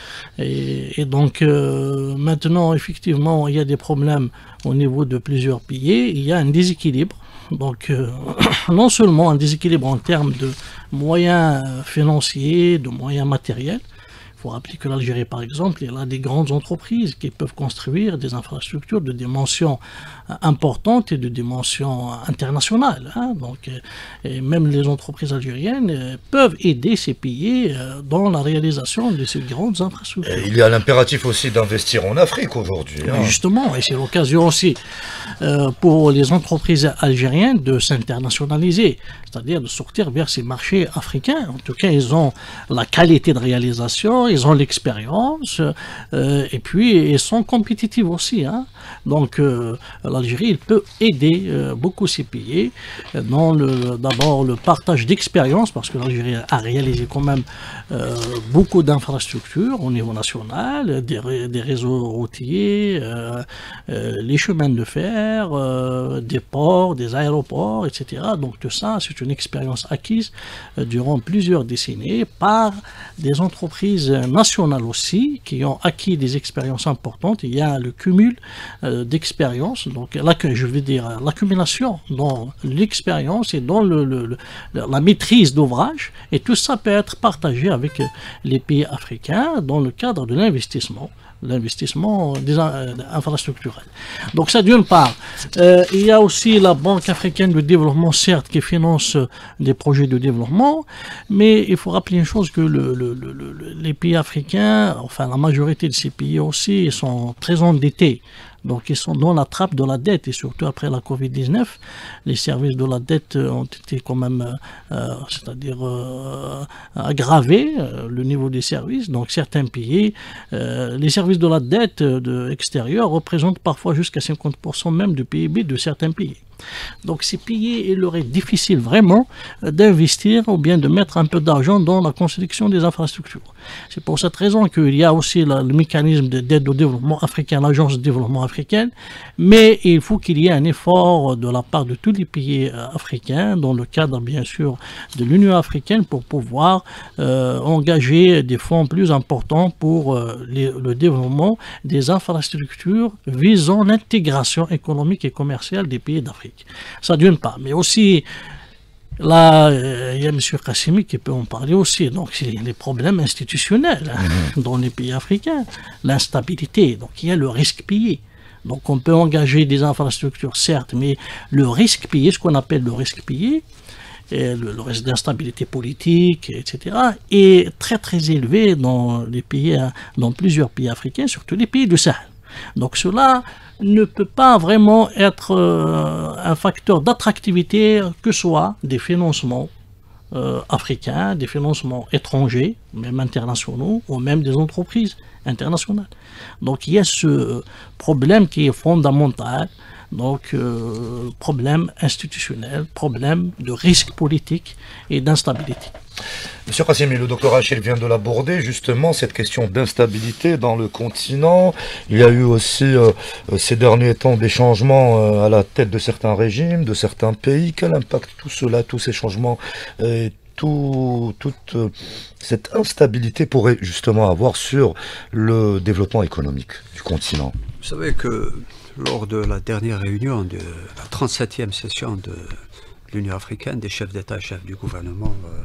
et, et donc euh, maintenant, effectivement, il y a des problèmes au niveau de plusieurs pays. Il y a un déséquilibre. Donc, euh, non seulement un déséquilibre en termes de moyens financiers, de moyens matériels. Il faut rappeler que l'Algérie, par exemple, elle a des grandes entreprises qui peuvent construire des infrastructures de dimension importante et de dimension internationale. Hein. Donc, et même les entreprises algériennes peuvent aider ces pays dans la réalisation de ces grandes infrastructures. Et il y a l'impératif aussi d'investir en Afrique aujourd'hui. Hein. Justement, et c'est l'occasion aussi euh, pour les entreprises algériennes de s'internationaliser, c'est-à-dire de sortir vers ces marchés africains. En tout cas, ils ont la qualité de réalisation, ils ont l'expérience, euh, et puis ils sont compétitifs aussi. Hein. Donc euh, l'Algérie, peut aider euh, beaucoup ces pays dans le, d'abord le partage d'expérience, parce que l'Algérie a réalisé quand même euh, beaucoup d'infrastructures au niveau national, des, des réseaux routiers, euh, euh, les chemins de fer, euh, des ports, des aéroports, et cetera. Donc tout ça, c'est une expérience acquise euh, durant plusieurs décennies par des entreprises nationales aussi, qui ont acquis des expériences importantes. Il y a le cumul euh, d'expériences, donc là que je veux dire l'accumulation dans l'expérience et dans le, le, le, la maîtrise d'ouvrage, et tout ça peut être partagé avec les pays africains dans le cadre de l'investissement. L'investissement des euh, infrastructurels. Donc ça d'une part. Euh, il y a aussi la Banque africaine de développement, certes, qui finance des projets de développement, mais il faut rappeler une chose, que le, le, le, les pays africains, enfin la majorité de ces pays aussi, ils sont très endettés. Donc ils sont dans la trappe de la dette, et surtout après la Covid dix-neuf, les services de la dette ont été quand même, euh, c'est-à-dire euh, aggravés, euh, le niveau des services. Donc certains pays, euh, les services de la dette de extérieure représentent parfois jusqu'à cinquante pour cent même du P I B de certains pays. Donc ces pays, il leur est difficile vraiment d'investir ou bien de mettre un peu d'argent dans la construction des infrastructures. C'est pour cette raison qu'il y a aussi la, le mécanisme d'aide au développement africain, l'agence de développement africaine, mais il faut qu'il y ait un effort de la part de tous les pays africains, dans le cadre bien sûr de l'Union africaine, pour pouvoir euh, engager des fonds plus importants pour euh, les, le développement des infrastructures visant l'intégration économique et commerciale des pays d'Afrique. Ça d'une part, mais aussi là, il y a M. Kassimi qui peut en parler aussi. Donc, c'est les problèmes institutionnels hein, dans les pays africains, l'instabilité. Donc, il y a le risque payé. Donc, on peut engager des infrastructures, certes, mais le risque payé, ce qu'on appelle le risque payé, et le, le risque d'instabilité politique, et cetera, est très très élevé dans les pays, dans plusieurs pays africains, surtout les pays du Sahel. Donc, cela ne peut pas vraiment être euh, un facteur d'attractivité, que ce soit des financements euh, africains, des financements étrangers, même internationaux, ou même des entreprises internationales. Donc il y a ce problème qui est fondamental, donc euh, problème institutionnel, problème de risque politique et d'instabilité. Monsieur Kassimi, le docteur Achille vient de l'aborder, justement, cette question d'instabilité dans le continent. Il y a eu aussi, euh, ces derniers temps, des changements euh, à la tête de certains régimes, de certains pays. Quel impact tout cela, tous ces changements euh, et tout, toute euh, cette instabilité pourrait justement avoir sur le développement économique du continent? Vous savez que lors de la dernière réunion de la trente-septième session de l'Union africaine, des chefs d'État et chefs du gouvernement euh,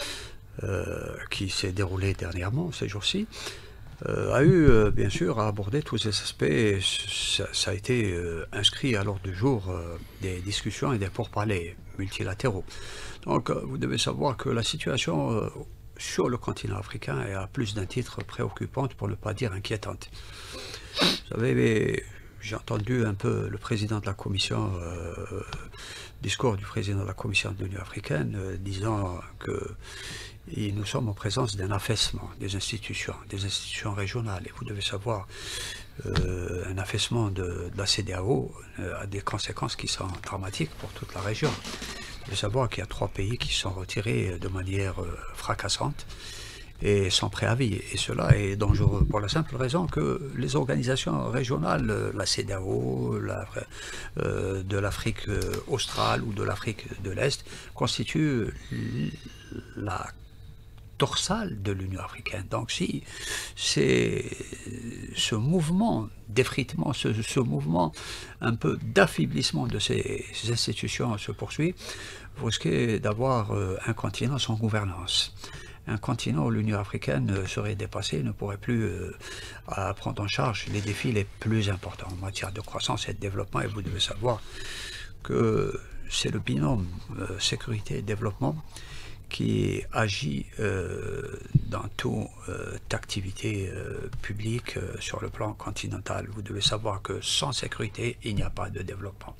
euh, qui s'est déroulée dernièrement, ces jours-ci, euh, a eu euh, bien sûr à aborder tous ces aspects. Et ça, ça a été euh, inscrit à l'ordre du jour euh, des discussions et des pourparlers multilatéraux. Donc euh, vous devez savoir que la situation euh, sur le continent africain est à plus d'un titre préoccupante, pour ne pas dire inquiétante. Vous savez, j'ai entendu un peu le président de la commission, euh, discours du président de la commission de l'Union africaine, euh, disant que et nous sommes en présence d'un affaissement des institutions, des institutions régionales. Et vous devez savoir, euh, un affaissement de, de la C E D E A O euh, a des conséquences qui sont dramatiques pour toute la région. Vous devez savoir qu'il y a trois pays qui sont retirés de manière euh, fracassante et sans préavis. Et cela est dangereux pour la simple raison que les organisations régionales, la C E D E A O, la, euh, de l'Afrique australe ou de l'Afrique de l'Est, constituent la dorsale de l'Union africaine. Donc si c'est ce mouvement d'effritement, ce, ce mouvement un peu d'affaiblissement de ces, ces institutions se poursuit, vous risquez d'avoir euh, un continent sans gouvernance. Un continent où l'Union africaine serait dépassée, ne pourrait plus euh, à prendre en charge les défis les plus importants en matière de croissance et de développement. Et vous devez savoir que c'est le binôme euh, sécurité et développement qui agit euh, dans toute euh, activité euh, publique euh, sur le plan continental. Vous devez savoir que sans sécurité, il n'y a pas de développement.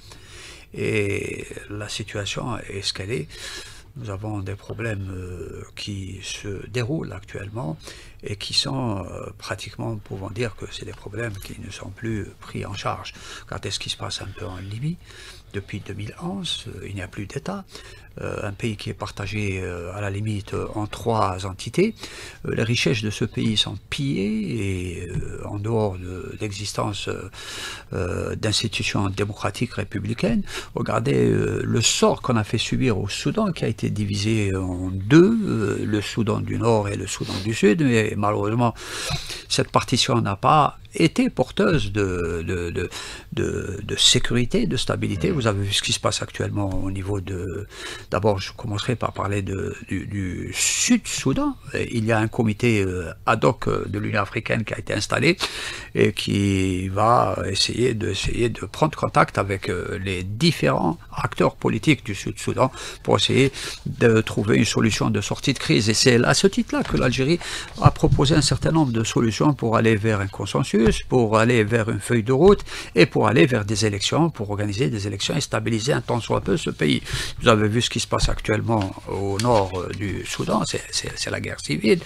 Et la situation est ce qu'elle est. Nous avons des problèmes euh, qui se déroulent actuellement et qui sont euh, pratiquement, pouvons dire que c'est des problèmes qui ne sont plus pris en charge. Regardez ce qui se passe un peu en Libye. Depuis deux mille onze, euh, il n'y a plus d'État. Euh, un pays qui est partagé euh, à la limite euh, en trois entités. Euh, les richesses de ce pays sont pillées et euh, en dehors de l'existence euh, euh, d'institutions démocratiques républicaines. Regardez euh, le sort qu'on a fait subir au Soudan, qui a été divisé en deux, euh, le Soudan du Nord et le Soudan du Sud, mais malheureusement cette partition n'a pas été porteuse de, de, de, de, de sécurité, de stabilité. Vous avez vu ce qui se passe actuellement au niveau de... D'abord, je commencerai par parler de, du, du Sud-Soudan. Il y a un comité ad hoc de l'Union africaine qui a été installé et qui va essayer de, essayer de prendre contact avec les différents acteurs politiques du Sud-Soudan pour essayer de trouver une solution de sortie de crise. Et c'est à ce titre-là que l'Algérie a proposé un certain nombre de solutions pour aller vers un consensus, pour aller vers une feuille de route et pour aller vers des élections, pour organiser des élections et stabiliser un tant soit peu ce pays. Vous avez vu ce qui se passe actuellement au nord du Soudan, c'est la guerre civile,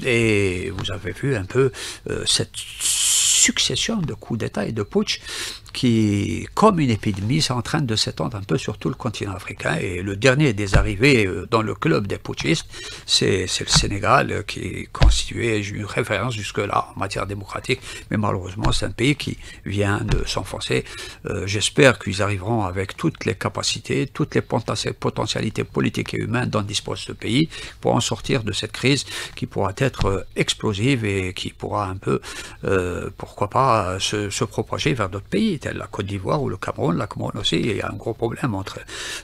et vous avez vu un peu euh, cette succession de coups d'État et de putsch qui, comme une épidémie, est en train de s'étendre un peu sur tout le continent africain. Et le dernier des arrivés dans le club des putschistes, c'est le Sénégal, qui constituait une référence jusque-là en matière démocratique. Mais malheureusement, c'est un pays qui vient de s'enfoncer. Euh, J'espère qu'ils arriveront avec toutes les capacités, toutes les potentialités politiques et humaines dont dispose ce pays pour en sortir de cette crise qui pourra être explosive et qui pourra un peu, euh, pourquoi pas, se, se propager vers d'autres pays, tels la Côte d'Ivoire ou le Cameroun. La Cameroun aussi, il y a un gros problème entre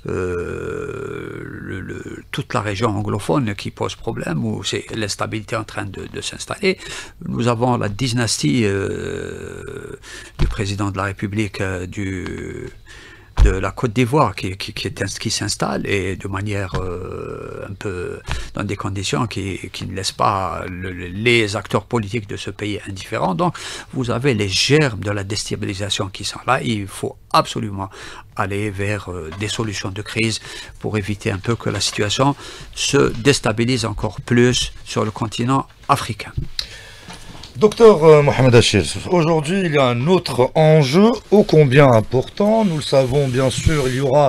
euh, le, le, toute la région anglophone qui pose problème, où c'est l'instabilité en train de, de s'installer. Nous avons la dynastie euh, du président de la République euh, du... de la Côte d'Ivoire qui, qui, qui, qui s'installe et de manière euh, un peu dans des conditions qui, qui ne laissent pas le, les acteurs politiques de ce pays indifférents. Donc vous avez les germes de la déstabilisation qui sont là. Il faut absolument aller vers euh, des solutions de crise pour éviter un peu que la situation se déstabilise encore plus sur le continent africain. Docteur euh, Mohamed Achir, aujourd'hui il y a un autre enjeu ô combien important. Nous le savons bien sûr, il y aura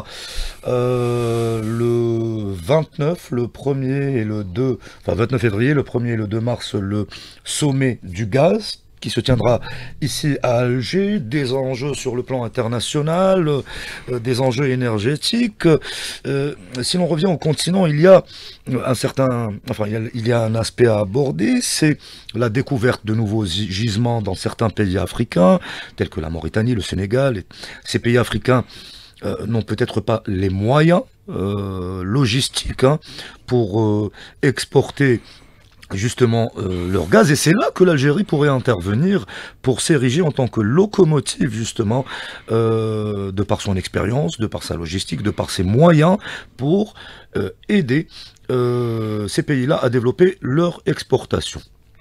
euh, le vingt-neuf, le premier et le deux, enfin vingt-neuf février, le premier et le deux mars, le sommet du gaz qui se tiendra ici à Alger, des enjeux sur le plan international, euh, des enjeux énergétiques. Euh, si l'on revient au continent, il y a un certain, enfin il y a, il y a un aspect à aborder, c'est la découverte de nouveaux gisements dans certains pays africains, tels que la Mauritanie, le Sénégal. Et ces pays africains euh, n'ont peut-être pas les moyens euh, logistiques hein, pour euh, exporter justement euh, leur gaz, et c'est là que l'Algérie pourrait intervenir pour s'ériger en tant que locomotive justement euh, de par son expérience, de par sa logistique, de par ses moyens pour euh, aider euh, ces pays-là à développer leur exportation.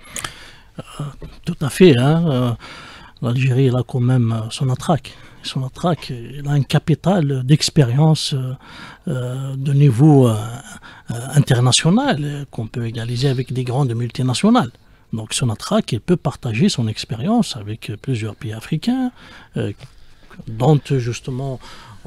Euh, tout à fait, hein, euh, l'Algérie a quand même son attraque. Son attraque, il a un capital d'expérience euh, euh, de niveau euh, euh, international qu'on peut égaliser avec des grandes multinationales. Donc Sonatrach, il peut partager son expérience avec plusieurs pays africains, euh, dont justement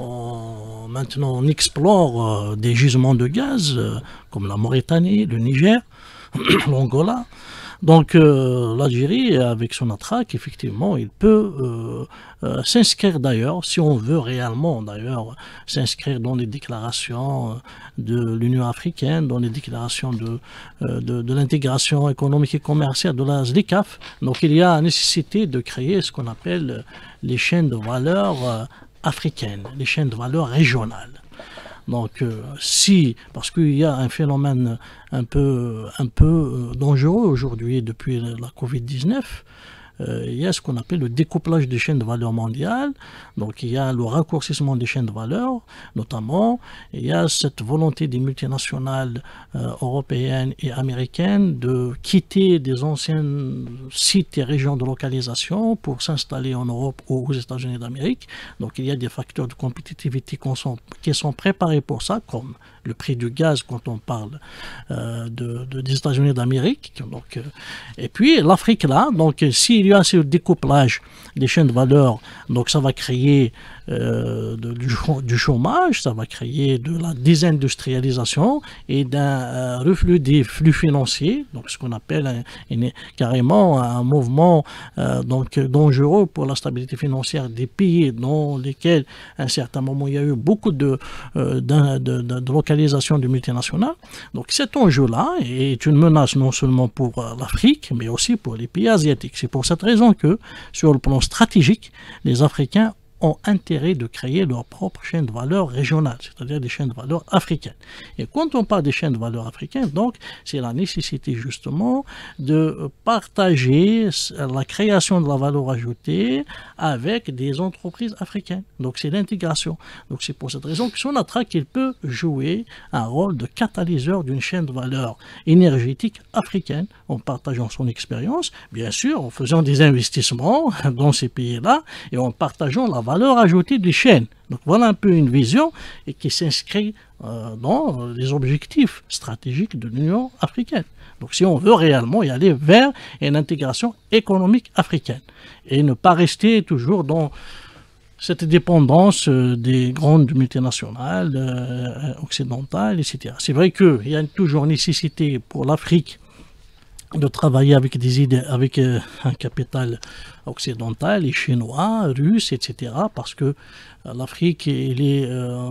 on, maintenant on explore euh, des gisements de gaz euh, comme la Mauritanie, le Niger, l'Angola. Donc euh, l'Algérie, avec son attraque, effectivement, il peut euh, euh, s'inscrire d'ailleurs, si on veut réellement d'ailleurs, s'inscrire dans les déclarations de l'Union africaine, dans les déclarations de, euh, de, de l'intégration économique et commerciale de la ZLECAf. Donc il y a nécessité de créer ce qu'on appelle les chaînes de valeur euh, africaines, les chaînes de valeur régionales. Donc, euh, si, parce qu'il y a un phénomène un peu, un peu dangereux aujourd'hui depuis la Covid dix-neuf, euh, il y a ce qu'on appelle le découplage des chaînes de valeur mondiales. Donc, il y a le raccourcissement des chaînes de valeur, notamment. Il y a cette volonté des multinationales euh, européennes et américaines de quitter des anciens sites et régions de localisation pour s'installer en Europe ou aux États-Unis d'Amérique. Donc, il y a des facteurs de compétitivité qui sont, qui sont préparés pour ça, comme le prix du gaz quand on parle euh, de, de, des États-Unis d'Amérique. Donc, euh, et puis l'Afrique là, donc s'il y a ce découplage des chaînes de valeur, donc ça va créer euh, de, du, du chômage, ça va créer de la désindustrialisation et d'un euh, reflux des flux financiers, donc ce qu'on appelle un, un, carrément un mouvement euh, donc, dangereux pour la stabilité financière des pays dans lesquels à un certain moment il y a eu beaucoup de, euh, de, de, de, de localisation de multinationales. Donc cet enjeu-là est une menace non seulement pour euh, l'Afrique, mais aussi pour les pays asiatiques. C'est pour cette raison que, sur le plan stratégique, les Africains ont intérêt de créer leur propre chaîne de valeur régionale, c'est-à-dire des chaînes de valeur africaines. Et quand on parle des chaînes de valeur africaines, donc, c'est la nécessité justement de partager la création de la valeur ajoutée avec des entreprises africaines. Donc, c'est l'intégration. Donc, c'est pour cette raison que Sonatrach, il peut jouer un rôle de catalyseur d'une chaîne de valeur énergétique africaine en partageant son expérience, bien sûr, en faisant des investissements dans ces pays-là et en partageant la valeur ajoutée des chaînes. Donc voilà un peu une vision et qui s'inscrit euh, dans les objectifs stratégiques de l'Union africaine. Donc si on veut réellement y aller vers une intégration économique africaine et ne pas rester toujours dans cette dépendance des grandes multinationales euh, occidentales, et cetera. C'est vrai qu'il y a toujours nécessité pour l'Afrique de travailler avec des idées, avec euh, un capital occidental, et chinois, russe, et cetera. Parce que euh, l'Afrique, il, est, euh,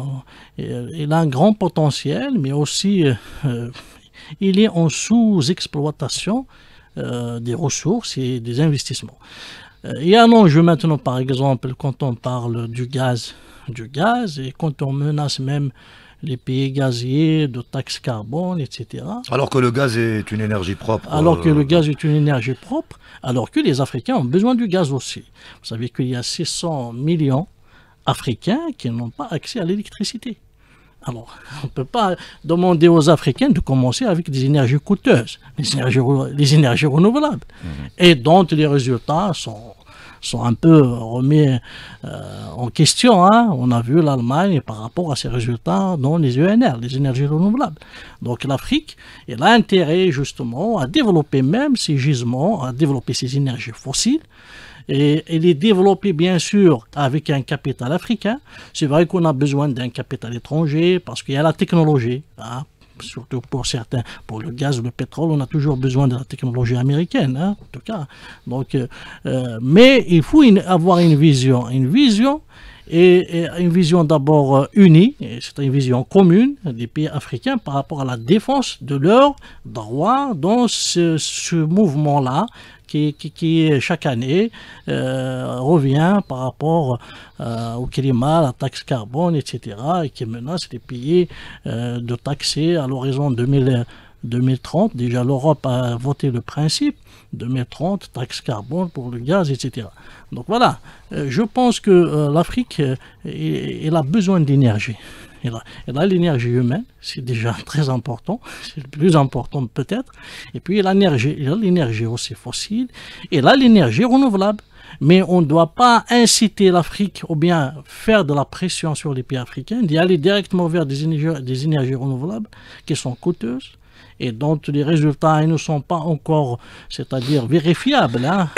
il a un grand potentiel, mais aussi euh, il est en sous-exploitation euh, des ressources et des investissements. Euh, il y a un enjeu maintenant, par exemple, quand on parle du gaz, du gaz, et quand on menace même les pays gaziers, de taxes carbone, et cetera. Alors que le gaz est une énergie propre. Alors que le gaz est une énergie propre, alors que les Africains ont besoin du gaz aussi. Vous savez qu'il y a six cents millions d'Africains qui n'ont pas accès à l'électricité. Alors, on ne peut pas demander aux Africains de commencer avec des énergies coûteuses, les énergies, les énergies renouvelables, mmh. et dont les résultats sont... sont un peu remis euh, en question. Hein. On a vu l'Allemagne par rapport à ses résultats dans les E N R, les énergies renouvelables. Donc l'Afrique, elle a intérêt justement à développer même ses gisements, à développer ses énergies fossiles, et, et les développer bien sûr avec un capital africain. C'est vrai qu'on a besoin d'un capital étranger parce qu'il y a la technologie, hein. Surtout pour certains, pour le gaz, le pétrole, on a toujours besoin de la technologie américaine, hein, en tout cas. Donc, euh, mais il faut une, avoir une vision, une vision, et, et une vision d'abord unie, c'est une vision commune des pays africains par rapport à la défense de leurs droits dans ce, ce mouvement-là, Qui, qui, qui chaque année euh, revient par rapport euh, au climat, la taxe carbone, et cetera, et qui menace les pays euh, de taxer à l'horizon deux mille trente. Déjà, l'Europe a voté le principe, deux mille trente, taxe carbone pour le gaz, et cetera. Donc voilà, euh, je pense que euh, l'Afrique, euh, elle a besoin d'énergie. Elle a, elle a l'énergie humaine, c'est déjà très important, c'est le plus important peut-être. Et puis elle a l'énergie aussi fossile, et elle a l'énergie renouvelable. Mais on ne doit pas inciter l'Afrique ou bien faire de la pression sur les pays africains, d'y aller directement vers des énergies, des énergies renouvelables qui sont coûteuses et dont les résultats ne sont pas encore, c'est-à-dire vérifiables. Hein.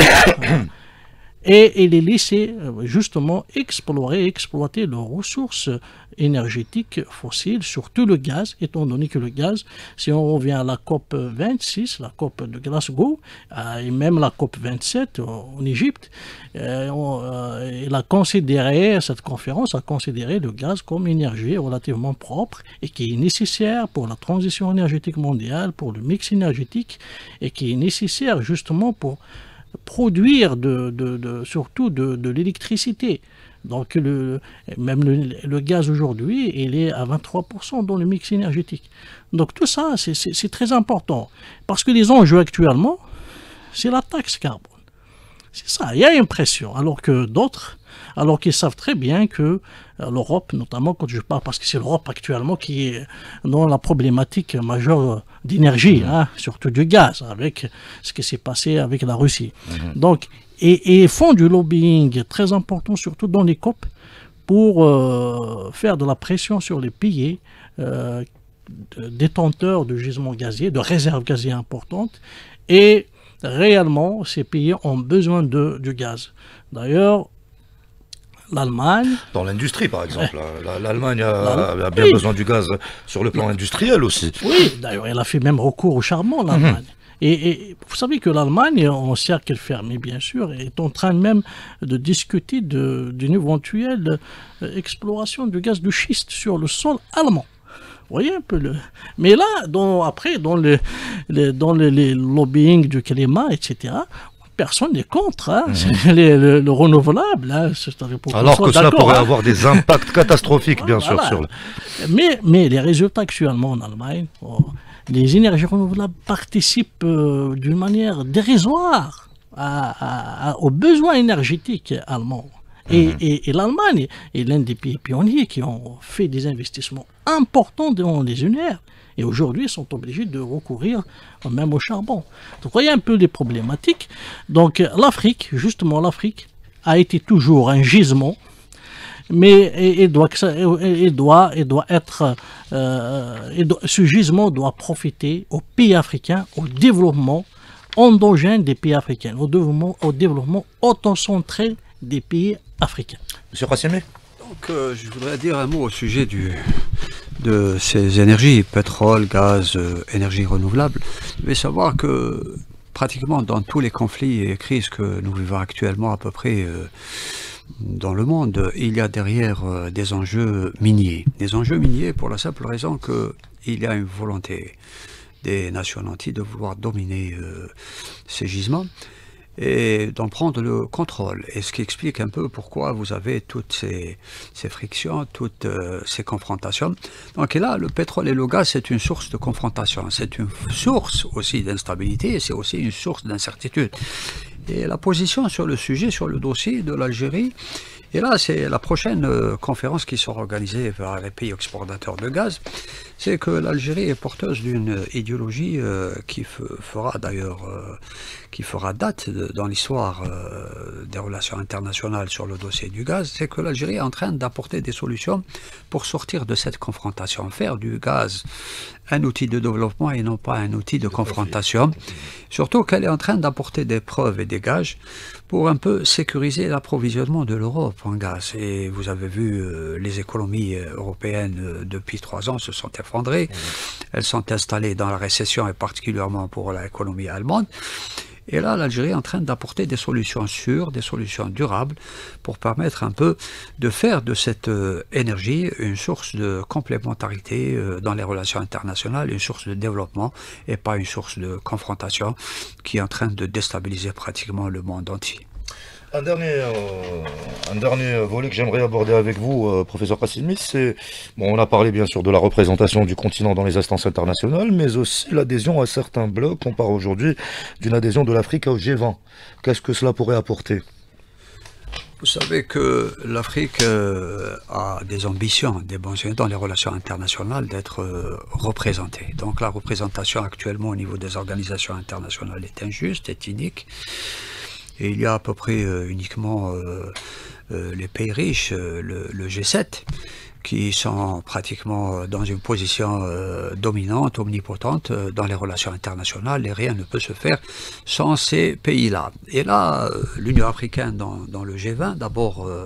Et, et les laisser justement explorer, exploiter leurs ressources énergétiques fossiles, surtout le gaz, étant donné que le gaz, si on revient à la COP vingt-six, la COP de Glasgow, euh, et même la COP vingt-sept en Égypte, euh, on, euh, il a considéré, cette conférence a considéré le gaz comme énergie relativement propre et qui est nécessaire pour la transition énergétique mondiale, pour le mix énergétique, et qui est nécessaire justement pour produire de, de, de, surtout de, de l'électricité. Donc le, même le, le gaz aujourd'hui, il est à vingt-trois pour cent dans le mix énergétique. Donc tout ça, c'est très important. Parce que les enjeux actuellement, c'est la taxe carbone. C'est ça, il y a une pression. Alors que d'autres, alors qu'ils savent très bien que l'Europe, notamment quand je parle, parce que c'est l'Europe actuellement qui est dans la problématique majeure d'énergie, hein, surtout du gaz, avec ce qui s'est passé avec la Russie. Mmh. Donc, et, et font du lobbying très important, surtout dans les COP, pour euh, faire de la pression sur les pays euh, détenteurs de gisements gaziers, de réserves gazières importantes, et réellement, ces pays ont besoin de, du gaz. D'ailleurs, l'Allemagne... Dans l'industrie, par exemple. L'Allemagne a, a bien oui. besoin du gaz sur le plan industriel aussi. Oui, d'ailleurs, elle a fait même recours au charbon, l'Allemagne. Mm-hmm. et, et vous savez que l'Allemagne, en cercle fermé, bien sûr, est en train même de discuter d'une éventuelle exploration du gaz de schiste sur le sol allemand. Vous voyez un peu le... Mais là, dans, après, dans le, le, dans le, le lobbying du climat, et cetera, personne n'est contre hein. Mmh. le, le, le renouvelable. Hein. Alors que cela pourrait hein. avoir des impacts catastrophiques, bien voilà. sûr. Sur le... mais, mais les résultats actuellement en Allemagne, oh, les énergies renouvelables participent euh, d'une manière dérisoire à, à, à, aux besoins énergétiques allemands. Et, mmh. et, et l'Allemagne est l'un des pays pionniers qui ont fait des investissements importants dans les E N R. Et aujourd'hui, ils sont obligés de recourir même au charbon. Donc, vous voyez un peu les problématiques. Donc, l'Afrique, justement, l'Afrique a été toujours un gisement, mais il doit, il doit, il doit être, euh, il doit, ce gisement doit profiter aux pays africains, au développement endogène des pays africains, au développement, au développement autocentré des pays africains. Monsieur Qassimi. Donc, euh, je voudrais dire un mot au sujet du, de ces énergies, pétrole, gaz, euh, énergie renouvelable. Vous devez savoir que pratiquement dans tous les conflits et crises que nous vivons actuellement à peu près euh, dans le monde, il y a derrière euh, des enjeux miniers. Des enjeux miniers pour la simple raison qu'il y a une volonté des nations nantis de vouloir dominer euh, ces gisements et d'en prendre le contrôle. Et ce qui explique un peu pourquoi vous avez toutes ces, ces frictions, toutes euh, ces confrontations. Donc et là, le pétrole et le gaz, c'est une source de confrontation, c'est une source aussi d'instabilité, et c'est aussi une source d'incertitude. Et la position sur le sujet, sur le dossier de l'Algérie, et là, c'est la prochaine euh, conférence qui sera organisée par les pays exportateurs de gaz, c'est que l'Algérie est porteuse d'une idéologie euh, qui fera d'ailleurs, euh, qui fera date de, dans l'histoire euh, des relations internationales sur le dossier du gaz, c'est que l'Algérie est en train d'apporter des solutions pour sortir de cette confrontation, faire du gaz un outil de développement et non pas un outil de confrontation. Surtout qu'elle est en train d'apporter des preuves et des gages pour un peu sécuriser l'approvisionnement de l'Europe en gaz. Et vous avez vu, euh, les économies européennes euh, depuis trois ans se sont effondrées. Elles sont installées dans la récession et particulièrement pour l'économie allemande. Et là, l'Algérie est en train d'apporter des solutions sûres, des solutions durables pour permettre un peu de faire de cette euh, énergie une source de complémentarité euh, dans les relations internationales, une source de développement et pas une source de confrontation qui est en train de déstabiliser pratiquement le monde entier. Un dernier, euh, un dernier volet que j'aimerais aborder avec vous, euh, professeur Qassimi, c'est, bon, on a parlé bien sûr de la représentation du continent dans les instances internationales, mais aussi l'adhésion à certains blocs. On parle aujourd'hui d'une adhésion de l'Afrique au G vingt. Qu'est-ce que cela pourrait apporter? Vous savez que l'Afrique euh, a des ambitions, des besoins dans les relations internationales d'être euh, représentée. Donc la représentation actuellement au niveau des organisations internationales est injuste, est inique. Et il y a à peu près euh, uniquement euh, euh, les pays riches, euh, le, le G sept, qui sont pratiquement dans une position euh, dominante, omnipotente euh, dans les relations internationales, et rien ne peut se faire sans ces pays-là. Et là, euh, l'Union africaine dans, dans le G vingt, d'abord, euh,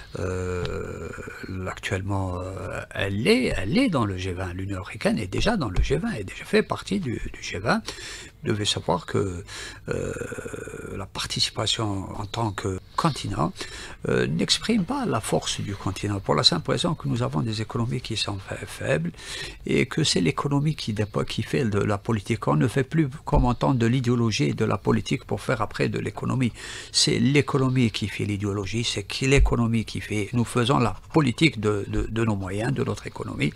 euh, actuellement, euh, elle, est, elle est dans le G vingt. L'Union africaine est déjà dans le G vingt, elle déjà fait partie du, du G vingt. Vous devez savoir que euh, la participation en tant que continent euh, n'exprime pas la force du continent, pour la simple raison que nous avons des économies qui sont fa faibles et que c'est l'économie qui, qui fait de la politique. On ne fait plus comme en temps de l'idéologie et de la politique pour faire après de l'économie. C'est l'économie qui fait l'idéologie, c'est l'économie qui fait... Nous faisons la politique de, de, de nos moyens, de notre économie.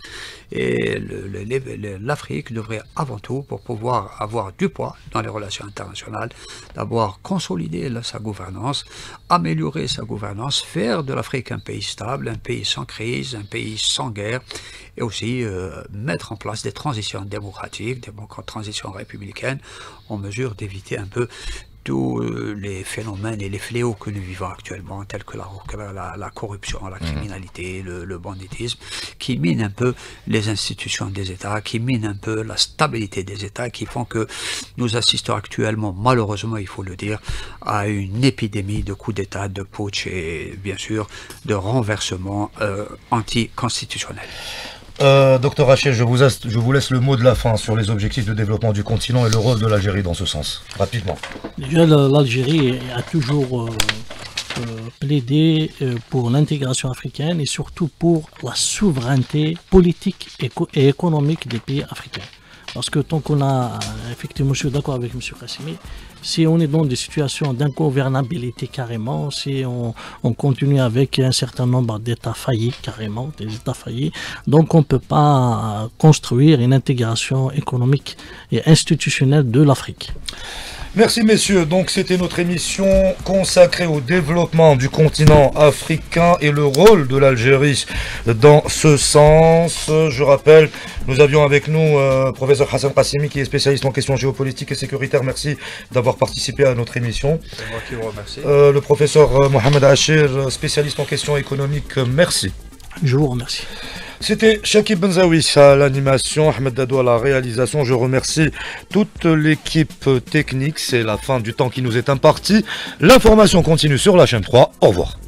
Et l'Afrique devrait avant tout, pour pouvoir avoir du poids dans les relations internationales, d'abord consolider la, sa gouvernance, améliorer sa gouvernance, faire de l'Afrique un pays stable, un pays sans crise, un pays sans guerre, et aussi euh, mettre en place des transitions démocratiques, des transitions républicaines, en mesure d'éviter un peu tous les phénomènes et les fléaux que nous vivons actuellement, tels que la, la, la corruption, la criminalité, le, le banditisme, qui minent un peu les institutions des États, qui minent un peu la stabilité des États, qui font que nous assistons actuellement, malheureusement, il faut le dire, à une épidémie de coups d'État, de putsch et bien sûr de renversement euh, anticonstitutionnel. Euh, docteur Rachel, je vous, je vous laisse le mot de la fin sur les objectifs de développement du continent et le rôle de l'Algérie dans ce sens, rapidement. Déjà, l'Algérie a toujours euh, euh, plaidé euh, pour l'intégration africaine et surtout pour la souveraineté politique éco et économique des pays africains. Parce que tant qu'on a, effectivement, je suis d'accord avec M. Qassimi, si on est dans des situations d'ingouvernabilité carrément, si on, on continue avec un certain nombre d'États faillis carrément, des États faillis, donc on ne peut pas construire une intégration économique et institutionnelle de l'Afrique. Merci messieurs, donc c'était notre émission consacrée au développement du continent africain et le rôle de l'Algérie dans ce sens. Je rappelle, nous avions avec nous euh, professeur Hassan Qassimi qui est spécialiste en questions géopolitiques et sécuritaires. Merci d'avoir participé à notre émission. C'est moi qui vous remercie. Euh, le professeur Mohamed Achir, spécialiste en questions économiques, merci. Je vous remercie. C'était Chakib Benzaoui à l'animation, Ahmed Dadou à la réalisation. Je remercie toute l'équipe technique. C'est la fin du temps qui nous est imparti. L'information continue sur la chaîne trois. Au revoir.